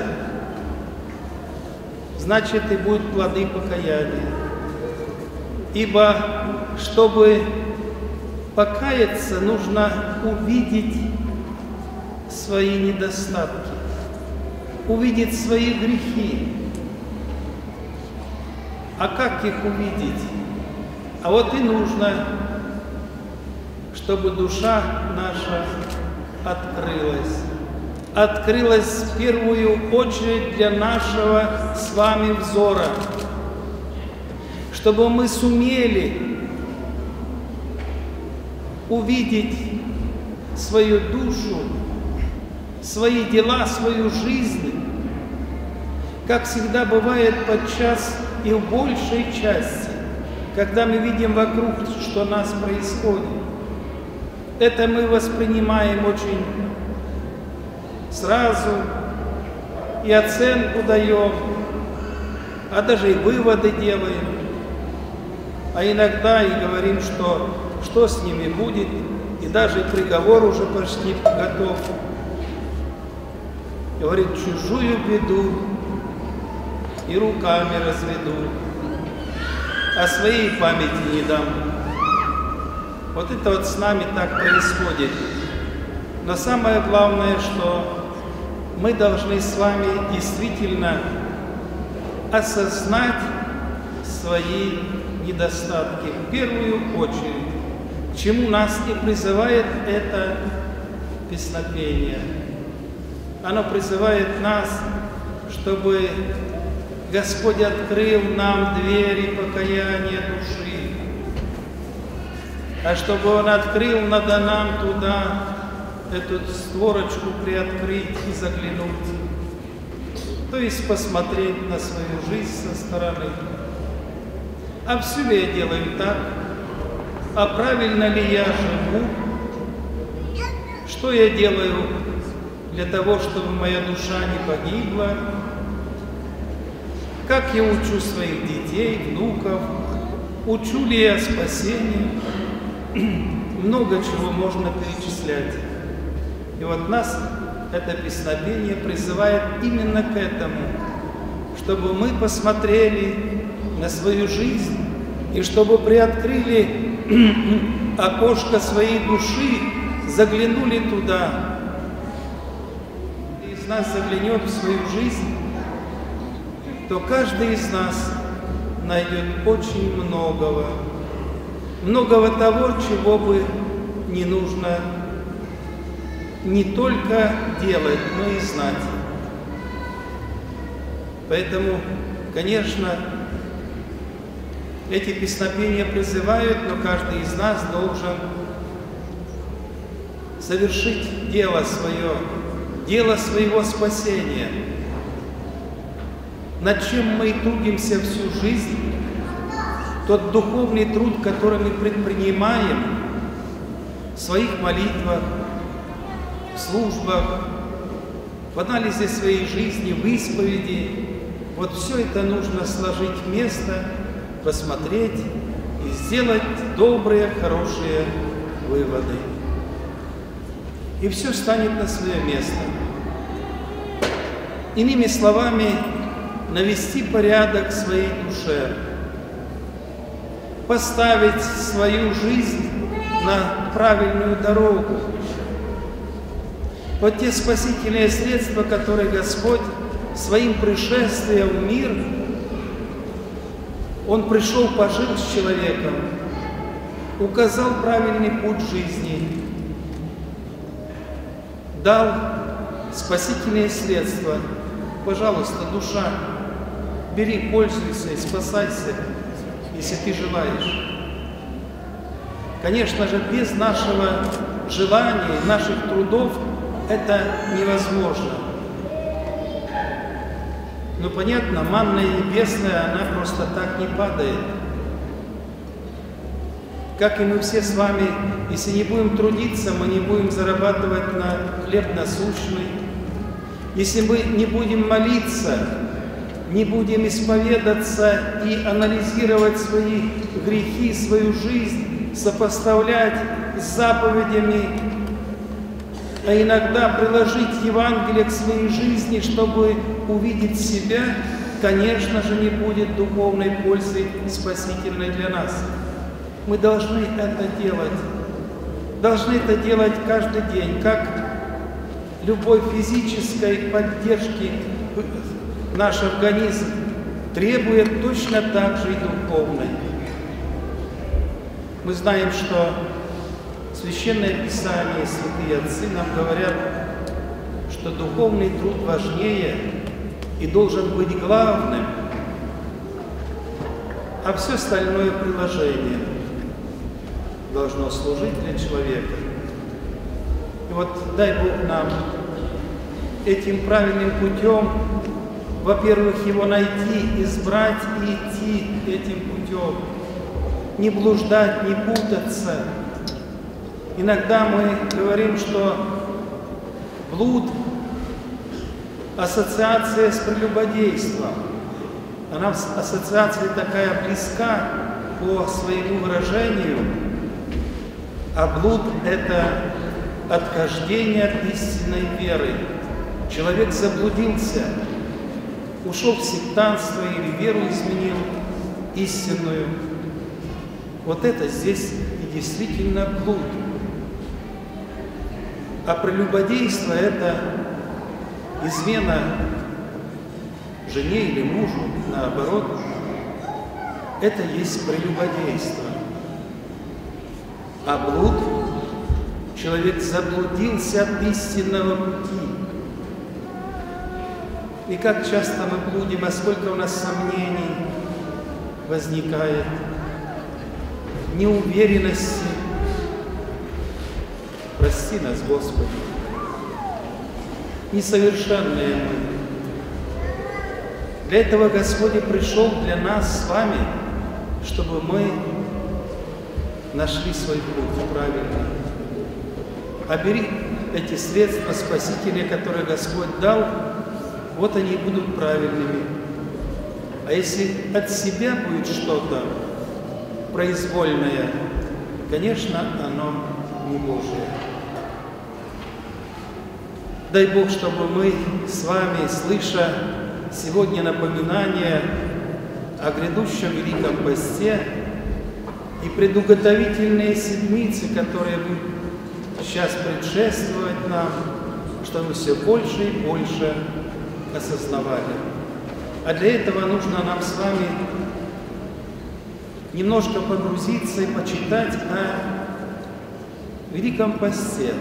значит и будут плоды покаяния. Ибо, чтобы покаяться, нужно увидеть свои недостатки, увидеть свои грехи. А как их увидеть? А вот и нужно, чтобы душа наша открылась. Открылась в первую очередь для нашего с вами взора. Чтобы мы сумели увидеть свою душу, свои дела, свою жизнь, как всегда бывает подчас и в большей части, когда мы видим вокруг, что у нас происходит. Это мы воспринимаем очень сразу и оценку даем, а даже и выводы делаем. А иногда и говорим, что, что с ними будет, и даже приговор уже почти готов. Говорит, чужую беду и руками разведу, а своей памяти не дам. Вот это вот с нами так происходит. Но самое главное, что мы должны с вами действительно осознать свои недостатки в первую очередь, к чему нас и призывает это песнопение. Оно призывает нас, чтобы Господь открыл нам двери покаяния души, а чтобы Он открыл, надо нам туда эту створочку приоткрыть и заглянуть, то есть посмотреть на свою жизнь со стороны. А все ли я делаю так? А правильно ли я живу? Что я делаю для того, чтобы моя душа не погибла? Как я учу своих детей, внуков? Учу ли я спасению? Много чего можно перечислять. И вот нас это песнопение призывает именно к этому, чтобы мы посмотрели на свою жизнь и чтобы приоткрыли окошко своей души, заглянули туда. И из нас заглянет в свою жизнь, то каждый из нас найдет очень многого, многого того, чего бы не нужно не только делать, но и знать. Поэтому, конечно, эти песнопения призывают, но каждый из нас должен совершить дело свое, дело своего спасения. Над чем мы трудимся всю жизнь, тот духовный труд, который мы предпринимаем в своих молитвах, в службах, в анализе своей жизни, в исповеди, вот все это нужно сложить вместе, посмотреть и сделать добрые, хорошие выводы. И все станет на свое место. Иными словами, навести порядок в своей душе, поставить свою жизнь на правильную дорогу. Вот те спасительные средства, которые Господь своим пришествием в мир, Он пришел, пожил с человеком, указал правильный путь жизни, дал спасительные средства. Пожалуйста, душа, бери, пользуйся и спасайся, если ты желаешь. Конечно же, без нашего желания, наших трудов это невозможно. Но понятно, манна небесная, она просто так не падает. Как и мы все с вами, если не будем трудиться, мы не будем зарабатывать на хлеб насущный. Если мы не будем молиться, не будем исповедаться и анализировать свои грехи, свою жизнь, сопоставлять с заповедями, а иногда приложить Евангелие к своей жизни, чтобы увидеть себя, конечно же, не будет духовной пользы спасительной для нас. Мы должны это делать. Должны это делать каждый день, как любой физической поддержки наш организм требует, точно так же и духовной. Мы знаем, что Священное Писание, святые отцы нам говорят, что духовный труд важнее и должен быть главным, а все остальное приложение должно служить для человека. вот дай Бог нам этим правильным путем, во-первых, его найти, избрать и идти этим путем, не блуждать, не путаться. Иногда мы говорим, что блуд – ассоциация с прелюбодейством. Она ассоциация такая близка по своему выражению, а блуд – это отхождение от истинной веры. Человек заблудился, ушел в сектантство или веру изменил истинную. Вот это здесь и действительно блуд. А прелюбодейство – это измена жене или мужу, наоборот. Это есть прелюбодейство. А блуд – человек заблудился от истинного пути. И как часто мы блудим, а сколько у нас сомнений возникает, неуверенности. Прости нас, Господи. Несовершенные мы. Для этого Господь и пришел для нас с вами, чтобы мы нашли свой путь правильный. А бери эти средства спасительные, которые Господь дал, вот они и будут правильными. А если от себя будет что-то произвольное, конечно, оно не Божие. Дай Бог, чтобы мы с вами, слыша сегодня напоминание о грядущем Великом Посте и предуготовительные седмицы, которые будут сейчас предшествовать нам, чтобы мы все больше и больше осознавали. А для этого нужно нам с вами немножко погрузиться и почитать о Великом Посте.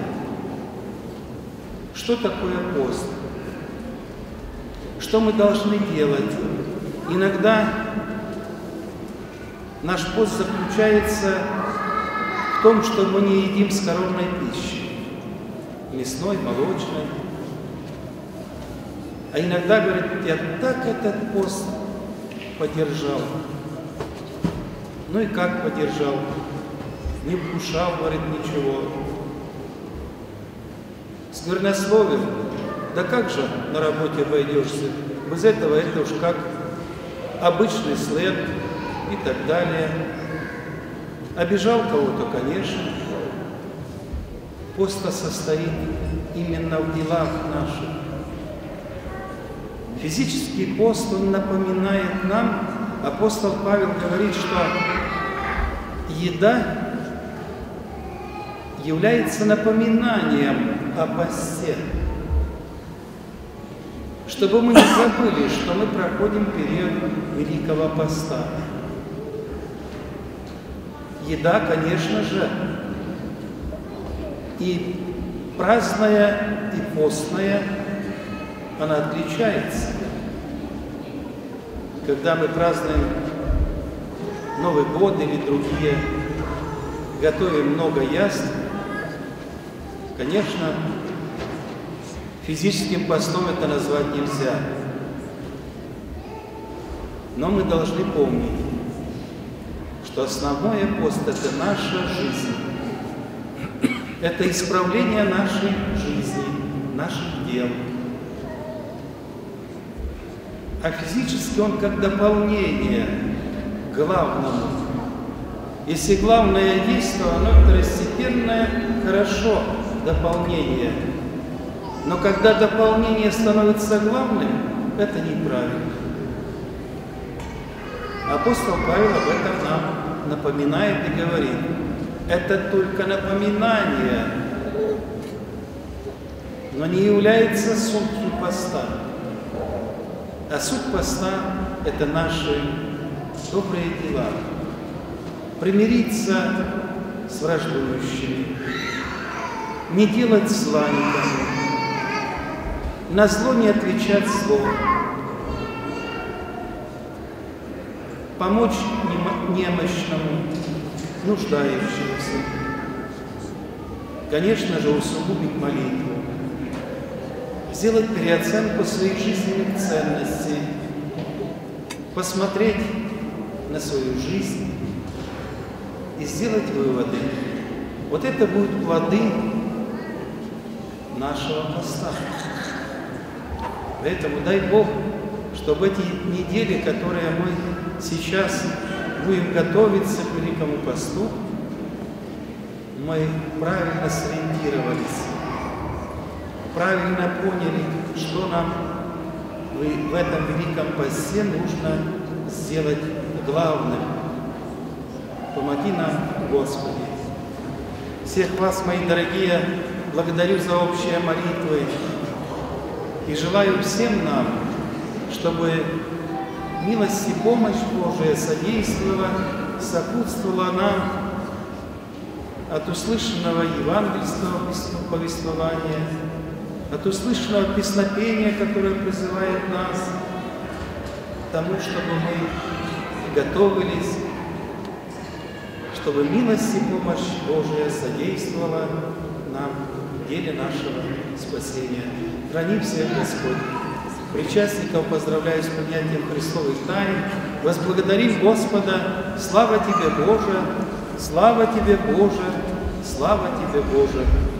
Что такое пост? Что мы должны делать? Иногда наш пост заключается в том, что мы не едим скоромной пищи, мясной, молочной. А иногда говорят, я так этот пост поддержал. Ну и как поддержал? Не вкушал, говорит, ничего. С горнословием, да как же на работе обойдешься? Без этого это уж как обычный след и так далее. Обижал кого-то, конечно. Пост состоит именно в делах наших. Физический пост, он напоминает нам, апостол Павел говорит, что еда является напоминанием о посте, чтобы мы не забыли, что мы проходим период Великого Поста. Еда, конечно же, и праздная, и постная, она отличается. Когда мы празднуем Новый год или другие, готовим много яств, конечно, физическим постом это назвать нельзя. Но мы должны помнить, что основной пост – это наша жизнь. Это исправление нашей жизни, наших дел. А физически он как дополнение к главному. Если главное есть, то оно второстепенное, хорошо, дополнение. Но когда дополнение становится главным, это неправильно. Апостол Павел об этом нам напоминает и говорит. Это только напоминание, но не является сутью поста. А суть поста – это наши добрые дела. Примириться с враждующими, не делать зла никому, на зло не отвечать злом, помочь немощному, нуждающемуся. конечно же, усугубить молитву, сделать переоценку своих жизненных ценностей, посмотреть на свою жизнь и сделать выводы. Вот это будут плоды нашего поста. Поэтому дай Бог, чтобы эти недели, которые мы сейчас будем готовиться к Великому посту, мы правильно сориентировались, правильно поняли, что нам в этом Великом посте нужно сделать главным. Помоги нам, Господи. Всех вас, мои дорогие, благодарю за общие молитвы и желаю всем нам, чтобы милость и помощь Божия содействовала, сопутствовала нам от услышанного евангельского повествования, от услышанного песнопения, которое призывает нас к тому, чтобы мы готовились, чтобы милость и помощь Божия содействовала нам в деле нашего спасения. Храни всех Господь. Причастников поздравляю с принятием Христовых тайн. Возблагодарим Господа. Слава Тебе, Боже! Слава Тебе, Боже! Слава Тебе, Боже!